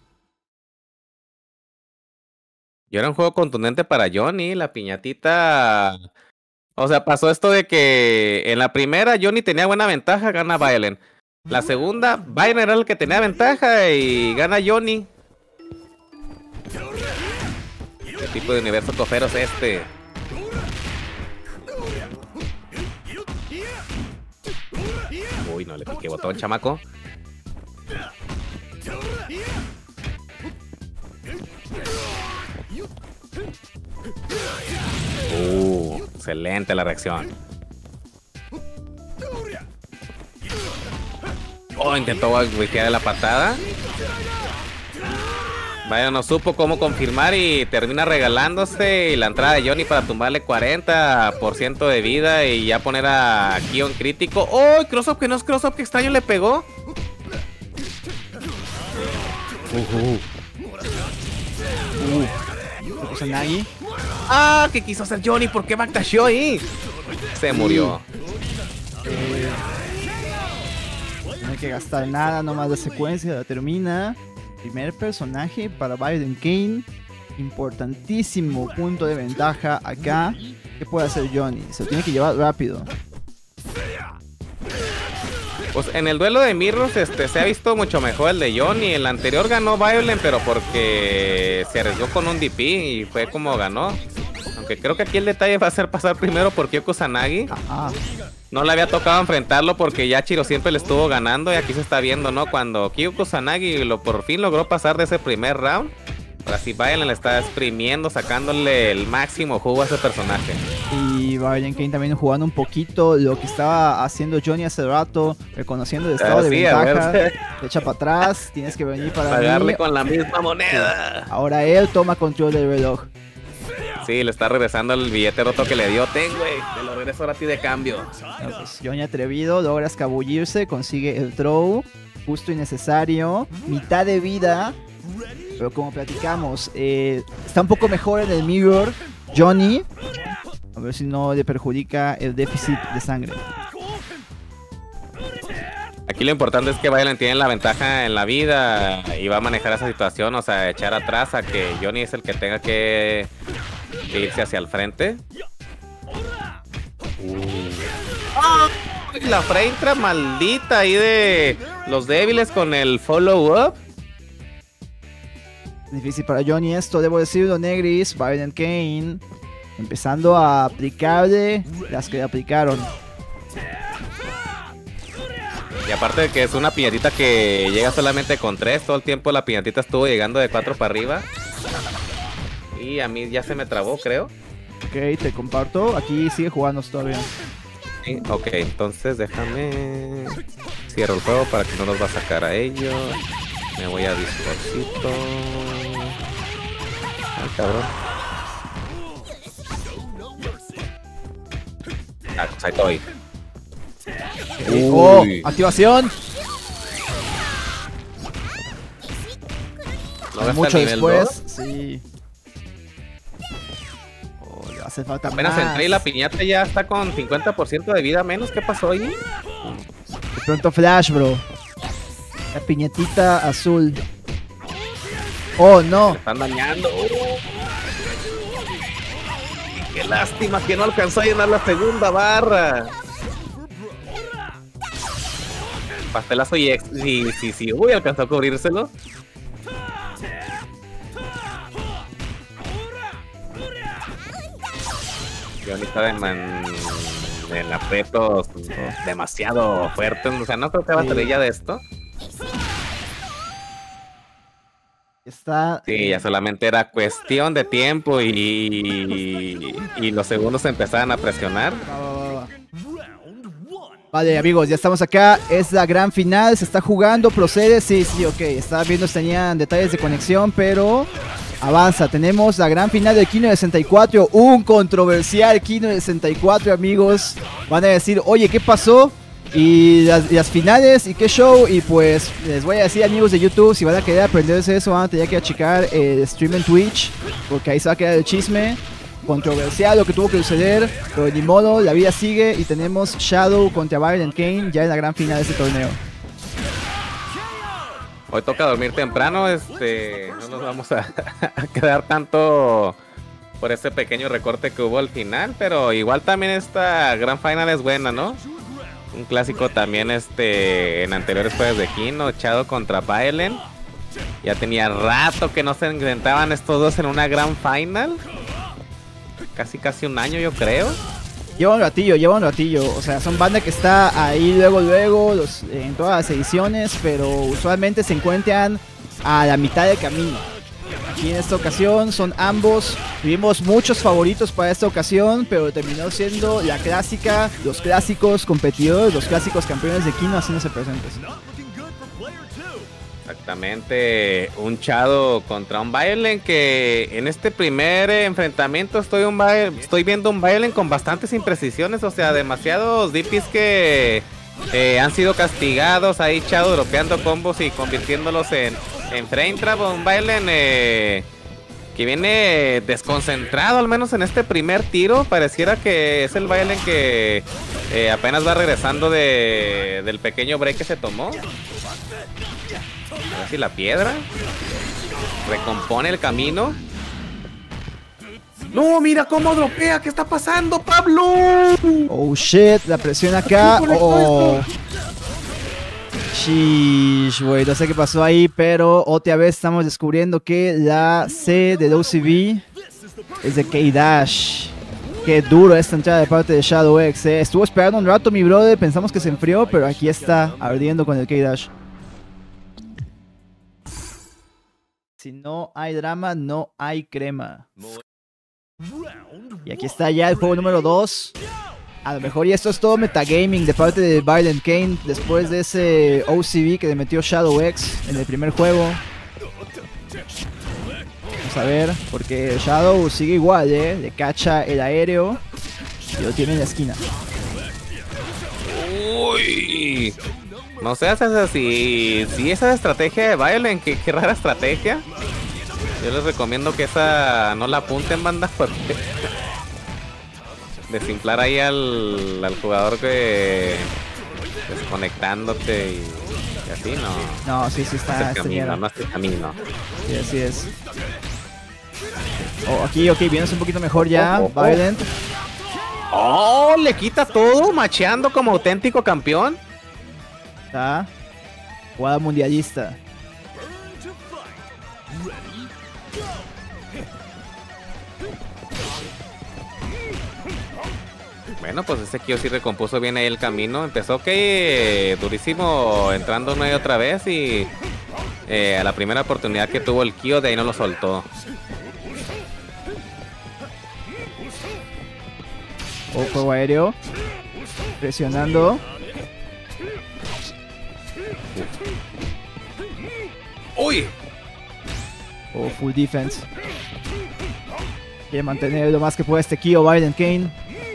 Y era un juego contundente para Johnny. La piñatita... O sea, pasó esto de que en la primera Johnny tenía buena ventaja, gana Violent. La segunda, Violent era el que tenía ventaja y gana Johnny. ¿Qué tipo de universo cofero es este? Uy, no le piqué botón, chamaco. Uh, excelente la reacción. Oh, intentó wipear la patada. Vaya, no supo cómo confirmar y termina regalándose. Y la entrada de Johnny para tumbarle cuarenta por ciento de vida y ya poner a Kion crítico. ¡Oh! Cross-up que no es cross-up, que extraño le pegó. Uh-huh. Uh. Kusanagi. ¡Ah! ¿Qué quiso hacer Johnny? ¿Por qué backdashó ahí? Se murió. Eh, no hay que gastar nada, nomás la secuencia la termina. Primer personaje para Violent Kane. Importantísimo punto de ventaja acá. ¿Qué puede hacer Johnny? Se lo tiene que llevar rápido. Pues en el duelo de Mirrors este, se ha visto mucho mejor el de Johnny. El anterior ganó Violent, pero porque se arriesgó con un D P y fue como ganó. Aunque creo que aquí el detalle va a ser pasar primero por Kyo Kusanagi. Ajá. No le había tocado enfrentarlo porque Yachiro siempre le estuvo ganando. Y aquí se está viendo, ¿no? Cuando Kyo Kusanagi lo, por fin logró pasar de ese primer round. Ahora sí, Violent le está exprimiendo, sacándole el máximo jugo a ese personaje. Y Violent Kane también jugando un poquito lo que estaba haciendo Johnny hace rato, reconociendo el estado de sí, ventaja. Te echa para atrás, tienes que venir para pagarle mí. con la misma moneda. Ahora él toma control del reloj. Sí, le está regresando el billete roto que le dio. Ten, güey, te lo regreso ahora a ti de cambio. No, pues, Johnny atrevido, logra escabullirse, consigue el throw, justo y necesario, mitad de vida. Pero como platicamos, eh, está un poco mejor en el mirror Johnny. A ver si no le perjudica el déficit de sangre. Aquí lo importante es que Violent tiene la ventaja en la vida y va a manejar esa situación, o sea, echar atrás a que Johnny es el que tenga que irse hacia el frente. Uh. ¡Ah! La frame maldita ahí de los débiles con el follow-up. Difícil para Johnny esto, debo decirlo, Negris. Violent Kane empezando a aplicarle las que le aplicaron. Y aparte de que es una piñatita que llega solamente con tres, todo el tiempo la piñatita estuvo llegando de cuatro para arriba. Y a mí ya se me trabó, creo. Ok, te comparto. Aquí sigue jugando todavía. Sí, ok, entonces déjame... Cierro el juego para que no nos va a sacar a ellos. Me voy a Discordcito. Ay, cabrón. Ah, pues ahí estoy. Okay. Oh, activación. ¿No Mucho nivel después. dos? Sí. Oh, le hace falta Apenas más. entré y la piñata ya está con cincuenta por ciento de vida menos. ¿Qué pasó ahí? De pronto flash, bro. La piñatita azul. Oh, no. Me están dañando. Oh. Qué lástima que no alcanzó a llenar la segunda barra. Pastelazo y ex. Sí, sí, sí. Uy, alcanzó a cubrírselo. Johnny estaba en, en, en aprietos demasiado fuertes. O sea, no creo que va a salir ya de esto. Está... Sí, ya solamente era cuestión de tiempo y, y los segundos empezaban a presionar. Va, va, va, va. Vale, amigos, ya estamos acá. Es la gran final, se está jugando, procede. Sí, sí, ok. Estaba viendo si tenían detalles de conexión, pero avanza. Tenemos la gran final del Kino sesenta y cuatro. Un controversial Kino sesenta y cuatro, amigos. Van a decir, oye, ¿qué pasó? Y las, y las finales, y qué show. Y pues les voy a decir, amigos de YouTube, si van a querer aprenderse eso, van a tener que achicar el stream en Twitch, porque ahí se va a quedar el chisme. Controversial lo que tuvo que suceder, pero ni modo, la vida sigue. Y tenemos Shadow contra Violent Kane ya en la gran final de este torneo. Hoy toca dormir temprano, este, no nos vamos a, a quedar tanto por ese pequeño recorte que hubo al final, pero igual también esta gran final es buena, ¿no? Un clásico también este en anteriores juegos de Kino, Shadow contra Violent. Ya tenía rato que no se enfrentaban estos dos en una gran final. Casi casi un año, yo creo. Lleva un ratillo, lleva un ratillo. O sea, son banda que está ahí luego, luego, los, en todas las ediciones, pero usualmente se encuentran a la mitad del camino. Aquí en esta ocasión son ambos. Tuvimos muchos favoritos para esta ocasión, pero terminó siendo la clásica, los clásicos competidores, los clásicos campeones de Kino haciéndose presentes. Exactamente, un Shadow contra un Violent que en este primer enfrentamiento estoy, un estoy viendo un Violent con bastantes imprecisiones, o sea, demasiados D Ps que eh, han sido castigados, ahí Shadow dropeando combos y convirtiéndolos en, en frame trap. Un Violent eh, que viene desconcentrado, al menos en este primer tiro. Pareciera que es el Violent que eh, apenas va regresando de, del pequeño break que se tomó. A ver si la piedra recompone el camino. No, mira cómo dropea. ¿Qué está pasando, Pablo? Oh shit, la presión acá. Oh. Sheesh, güey, no sé qué pasó ahí, pero otra vez estamos descubriendo que la C del O C B es de K-Dash. Qué duro esta entrada de parte de Shadow X, eh. Estuvo esperando un rato mi brother, pensamos que se enfrió, pero aquí está ardiendo con el K-Dash. Si no hay drama, no hay crema. Y aquí está ya el juego número dos. A lo mejor y esto es todo metagaming de parte de Violent Kane después de ese O C B que le metió Shadow X en el primer juego. Vamos a ver, porque Shadow sigue igual, ¿eh? Le cacha el aéreo y lo tiene en la esquina. Uy. No sé si, si esa estrategia de Violent, qué, qué rara estrategia. Yo les recomiendo que esa no la apunten, banda, porque desinflar ahí al, al jugador que desconectándote y, y así, no. No, sí, sí está. No es el camino, no es el camino. Sí, así es. Oh, aquí, ok, vienes un poquito mejor ya, oh, oh, Violent. Oh, le quita todo, macheando como auténtico campeón. Está. Jugada mundialista. Bueno, pues este Kyo sí recompuso bien ahí el camino. Empezó que durísimo entrando una y otra vez y eh, a la primera oportunidad que tuvo el Kyo de ahí no lo soltó. Oh, juego aéreo. Presionando. ¡Uy! Oh, full defense. Quiere mantener lo más que pueda este Kyo, Violent Kane.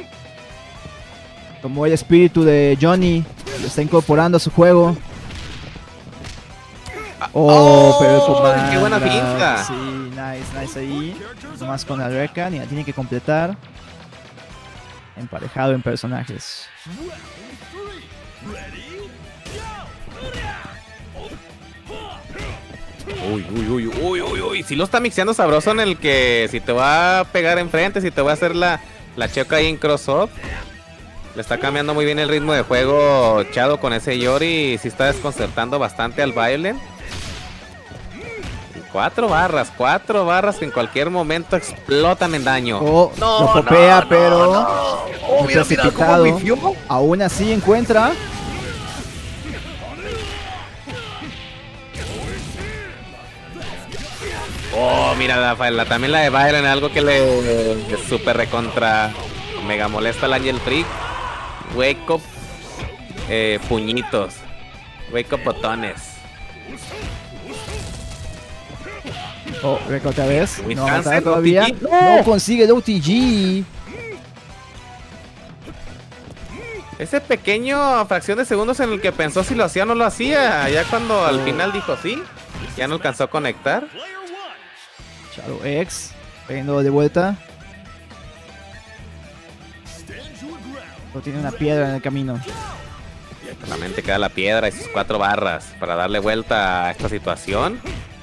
Tomó el espíritu de Johnny. Lo está incorporando a su juego. Oh, oh pero el comando. ¡Qué buena pinta! Sí, nice, nice ahí. Nomás con el Rekan y la tiene que completar. Emparejado en personajes. Uy, uy, uy, uy, uy, uy. Si lo está mixeando sabroso en el que si te va a pegar enfrente, si te va a hacer la, la choca ahí en cross-up. Le está cambiando muy bien el ritmo de juego Shadow con ese Yori. Y sí está desconcertando bastante al Violent. Cuatro barras, cuatro barras que en cualquier momento explotan en daño. Oh, No, lo popea, no, pero no, no. Oh, muy mira, mira cómo precipitado. bifió. Aún así encuentra. Oh, mira, la, la- también la de Byron, algo que le, le super recontra mega molesta al Angel Freak. Wake up, eh, puñitos. Wake up botones. Oh, Reco otra vez. With No cancel, avanza todavía. O T G. No consigue el O T G. Ese pequeño fracción de segundos en el que pensó si lo hacía o no lo hacía. Ya cuando al final dijo sí, ya no alcanzó a conectar. Shadow X. Pegando de vuelta. O tiene una piedra en el camino. Solamente queda la piedra y sus cuatro barras para darle vuelta a esta situación.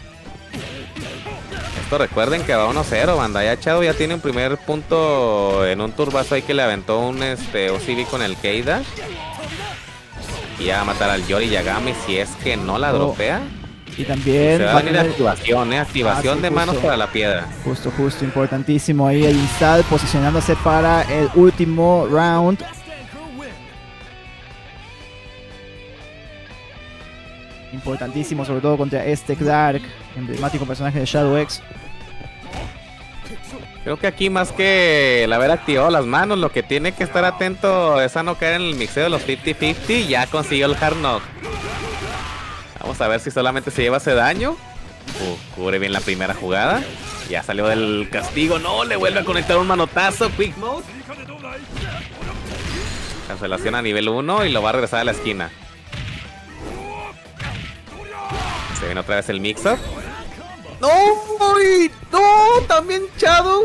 Esto recuerden que va uno cero, banda. Ya Shadow ya tiene un primer punto en un turbazo ahí que le aventó un este, O C B con el K-Dash. Y ya va a matar al Yori Yagami si es que no la Oh. dropea. Y también Se va va a a venir tener- activación, eh. Activación Ah, sí, de manos justo. para la piedra. Justo, justo, importantísimo ahí el install posicionándose para el último round. Importantísimo, sobre todo contra este Clark, emblemático personaje de Shadow X. Creo que aquí más que el haber activado las manos, lo que tiene que estar atento es a no caer en el mixeo de los cincuenta cincuenta. Ya consiguió el hard knock. Vamos a ver si solamente se lleva ese daño. Uh, cubre bien la primera jugada. Ya salió del castigo. No, le vuelve a conectar un manotazo. Quick mode. Cancelación a nivel uno y lo va a regresar a la esquina. Se viene otra vez el mix-up. ¡No! ¡Uy! ¡No! ¡También Shadow!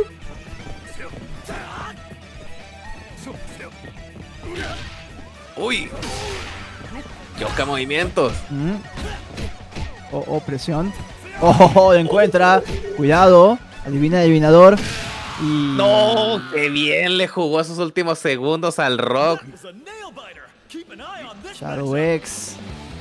¡Uy! Choca movimientos. Mm. Oh, oh, presión. Oh, oh, lo encuentra. Cuidado. Adivina adivinador. Y... ¡No! ¡Qué bien le jugó esos últimos segundos al Rock! Shadow X.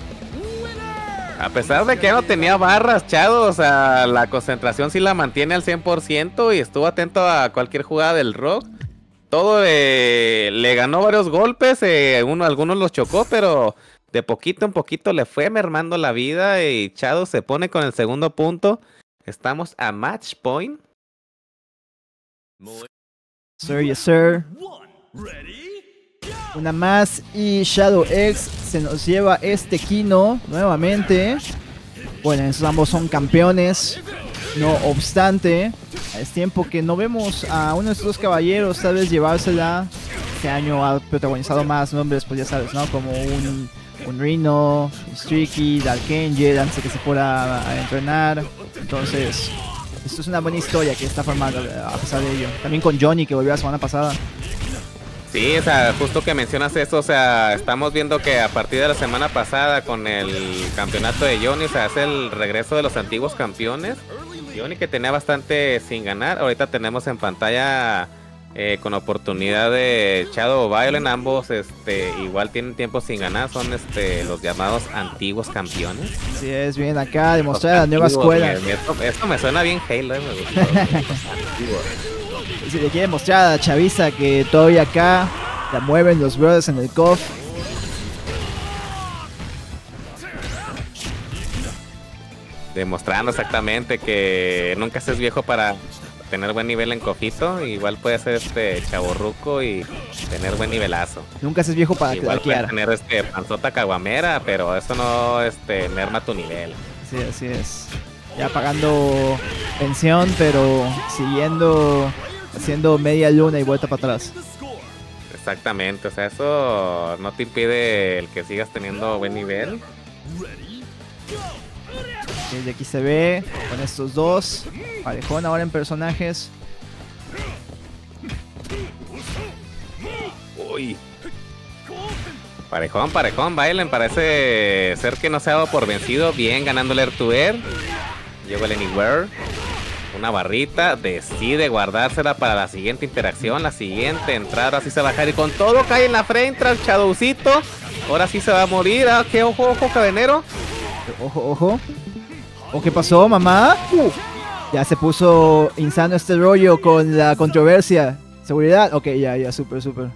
A pesar de que no tenía barras, Shadow, o sea, la concentración sí la mantiene al cien por ciento y estuvo atento a cualquier jugada del Rock. Todo eh, le ganó varios golpes, eh, uno, algunos los chocó, pero de poquito en poquito le fue mermando la vida y Shadow se pone con el segundo punto. Estamos a match point. Sir, yes, sir. Una más y Shadow X se nos lleva este Kino nuevamente. Bueno, esos ambos son campeones. No obstante, es tiempo que no vemos a uno de estos dos caballeros tal vez llevársela. Este año ha protagonizado más nombres, pues ya sabes, ¿no? Como un, un Rino, un Streaky, Dark Angel, antes de que se fuera a, a entrenar. Entonces, esto es una buena historia que está formando a pesar de ello. También con Johnny, que volvió la semana pasada. Sí, o sea, justo que mencionas eso, o sea, estamos viendo que a partir de la semana pasada con el campeonato de Johnny, o sea, es el regreso de los antiguos campeones. Johnny que tenía bastante sin ganar, ahorita tenemos en pantalla eh, con oportunidad de Shadow Violent, ambos este, igual tienen tiempo sin ganar, son este, los llamados antiguos campeones. Así es, bien acá, demostrar la Los nueva antiguos, escuela. me- Esto, esto me suena bien Halo, eh, me gustó. Los antiguos. Si le quiere mostrar a la chaviza que todavía acá la mueven los brothers en el C O F. Demostrando exactamente que nunca se es viejo para tener buen nivel en cofito. Igual puede ser este chaborruco y tener buen nivelazo. Nunca se es viejo para Igual puede claquear. tener este panzota caguamera, pero eso no este merma tu nivel. Sí, así es. Ya pagando pensión, pero siguiendo, haciendo media luna y vuelta para atrás. Exactamente, o sea, eso no te impide el que sigas teniendo buen nivel. Desde aquí se ve con estos dos. Parejón ahora en personajes. Uy. Parejón, parejón, bailen. Parece ser que no se ha dado por vencido. Bien, ganándole Air to Air. Llegó el Anywhere. Una barrita. Decide guardársela para la siguiente interacción. La siguiente entrada. Ahora sí se va a bajar. Y con todo cae en la frente. Entra el Shadowcito. Ahora sí se va a morir. Ah, qué ojo, ojo, cadenero. Ojo, ojo. ¿O qué pasó, mamá? Uh, ya se puso insano este rollo con la controversia. ¿Seguridad? Ok, ya, ya, súper, súper.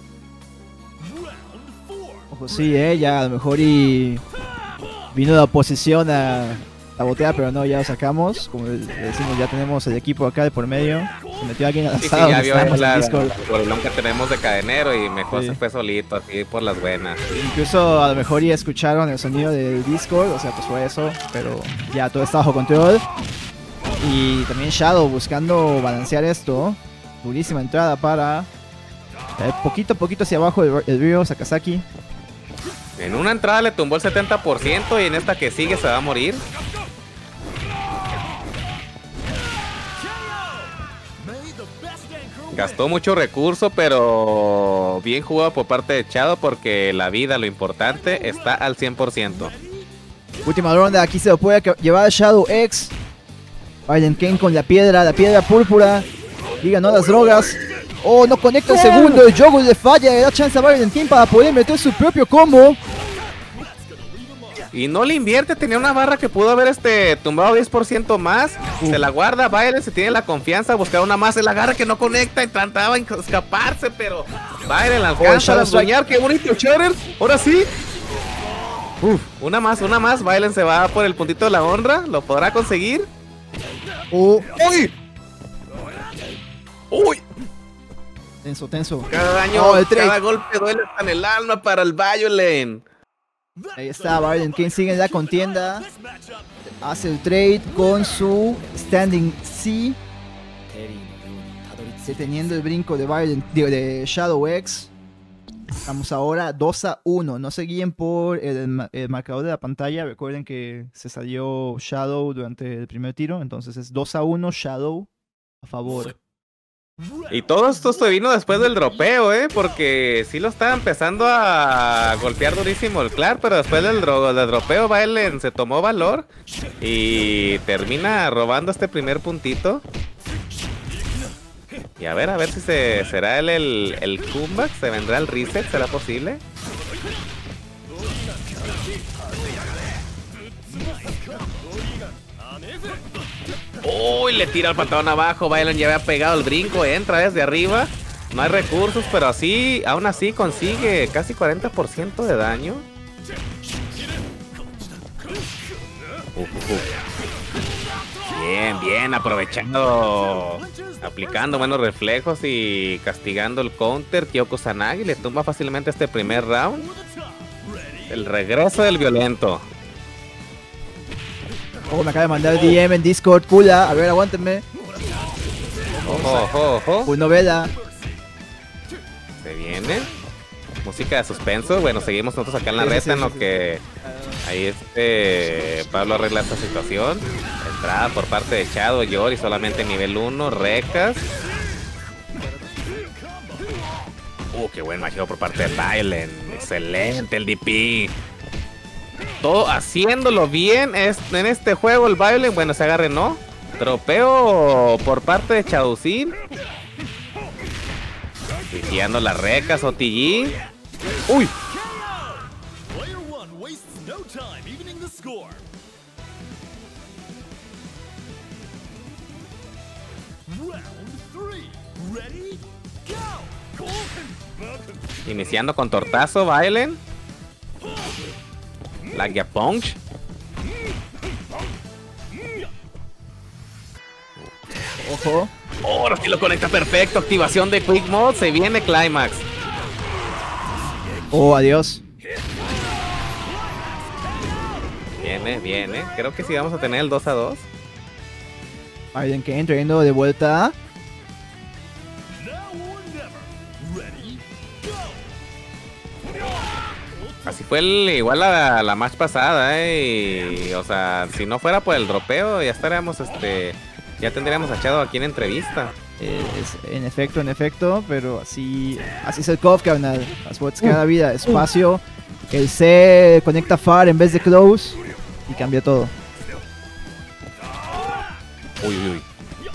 Ojo, sí, eh, ya a lo mejor y vino la oposición a sabotear, pero no, ya lo sacamos. Como le decimos, ya tenemos el equipo acá de por medio. Se metió alguien a la Sí, sí, sala ya donde vio estamos en la, Discord. la, por el long que tenemos de cadenero y mejor Sí. se fue solito, así por las buenas. Incluso a lo mejor ya escucharon el sonido del Discord, o sea, pues fue eso, pero ya todo está bajo control. Y también Shadow buscando balancear esto. Durísima entrada para caer poquito a poquito hacia abajo el, el río Sakazaki. En una entrada le tumbó el setenta por ciento y en esta que sigue se va a morir. Gastó mucho recurso, pero bien jugado por parte de Shadow porque la vida, lo importante, está al cien por ciento. Última ronda, aquí se lo puede llevar Shadow X. Biden Kane con la piedra, la piedra púrpura. Diga no a las drogas. Oh, no conecta el segundo. El Yogo le falla. Le da chance a Biden Kane para poder meter su propio combo. Y no le invierte, tenía una barra que pudo haber este tumbado diez por ciento más. Uh. Se la guarda, Biden se tiene la confianza, buscar una más, se la agarra que no conecta, intentaba escaparse, pero Biden la alcanza oh, a soñar. ¡Qué bonito, Shatter! Ahora sí. Uf, una más, una más. Biden se va por el puntito de la honra, ¿lo podrá conseguir? Uh. ¡Uy! ¡Uy! Tenso, tenso. Cada daño, oh, cada golpe duele hasta en el alma para el Violent. Ahí está, Biden Kane sigue en la contienda. Hace el trade con su Standing C. Deteniendo el brinco de, Biden, de Shadow X. Estamos ahora dos a uno. No se guíen por el, el marcador de la pantalla. Recuerden que se salió Shadow durante el primer tiro. Entonces es dos a uno Shadow a favor. Y todo esto se vino después del dropeo, ¿eh? Porque sí lo estaba empezando a golpear durísimo el Clark, pero después del, dro del dropeo Violent se tomó valor y termina robando este primer puntito. Y a ver, a ver si se, será el, el, el comeback, se vendrá el reset, ¿será posible? Uy, le tira el pantalón abajo. Violent ya había pegado el brinco. Entra desde arriba. No hay recursos, pero así, aún así consigue casi cuarenta por ciento de daño. Uh, uh, uh. Bien, bien, aprovechando, aplicando buenos reflejos y castigando el counter. Kyoko Kusanagi le tumba fácilmente este primer round. El regreso del violento. Oh, me acaba de mandar el D M en Discord, Kula. A ver, aguántenme. Ojo, ojo, ojo. Uy, novela. Se viene. Música de suspenso. Bueno, seguimos nosotros acá en la sí, reta sí, sí, en lo sí. que ahí este Pablo arregla esta situación. Entrada por parte de Shadow, Yori solamente nivel uno. Recas. Uh, qué buen macho por parte de Violent. Excelente el D P. Todo haciéndolo bien es, en este juego el Violent. Bueno, se agarre, ¿no? Tropeo por parte de Chaducin. Vigiando las recas, O T G. ¡Uy! Iniciando con tortazo, Violent. La guía punch. Ojo. Oh, ahora sí lo conecta perfecto. Activación de Quick Mode. Se viene Climax. Oh, adiós. Viene, viene. Creo que sí vamos a tener el dos a dos. Biden Kane trayendo de vuelta. Así fue el, igual la, la match pasada, eh. Y, o sea, si no fuera por el dropeo, ya estaríamos, este, ya tendríamos a Shadow aquí en entrevista. Eh, es, en efecto, en efecto, pero así, así es el C O F, carnal. Las bots cada vida, espacio. El C conecta far en vez de close y cambia todo. Uy, uy, uy.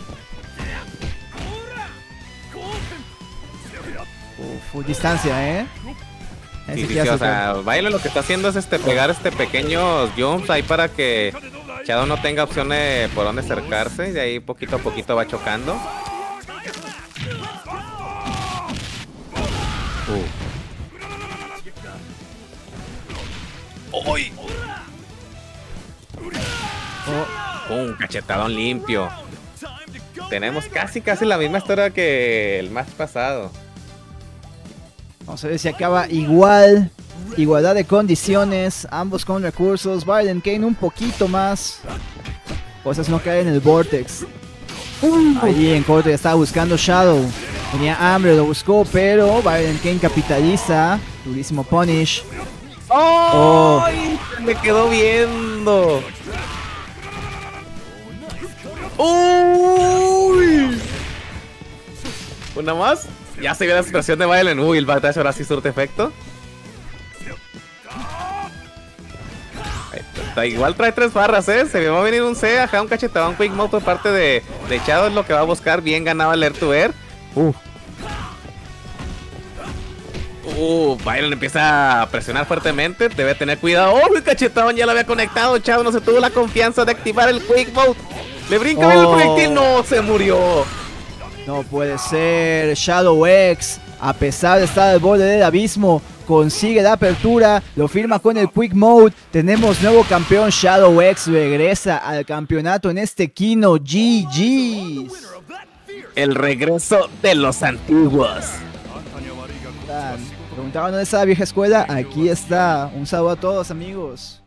Uf, full distancia, eh. Sí, sí, sí, o sea, Bailo lo que está haciendo es este pegar este pequeños jumps ahí para que Shadow no tenga opciones por dónde acercarse, de ahí poquito a poquito va chocando. Uh. ¡Uy! Oh. Un cachetadón limpio. Tenemos casi casi la misma historia que el match pasado. Vamos a ver si acaba igual. Igualdad de condiciones, ambos con recursos. Violent Kane un poquito más. Cosas no caen en el Vortex. Allí en corto ya estaba buscando Shadow. Tenía hambre, lo buscó, pero Violent Kane capitaliza. Durísimo punish. ¡Oh! oh. Me quedó viendo. ¡Uy! Una más. Ya se vio la situación de Violent. Uy, el backdash ahora sí surte efecto. Igual trae tres barras, ¿eh? Se me va a venir un C, ajá, un cachetadón quick mode por parte de, de Shadow, es lo que va a buscar. Bien ganado el air to air. Uh. Uh, Byron empieza a presionar fuertemente. Debe tener cuidado. ¡Oh, el cachetadón ya lo había conectado! Shadow no se tuvo la confianza de activar el quick mode. Le brinca bien Oh. el proyectil. ¡No! Se murió. No puede ser. Shadow X, a pesar de estar al borde del abismo, consigue la apertura, lo firma con el Quick Mode. Tenemos nuevo campeón. Shadow X regresa al campeonato en este Kino. G G's. El regreso de los antiguos. Preguntaban dónde está la vieja escuela. Aquí está. Un saludo a todos, amigos.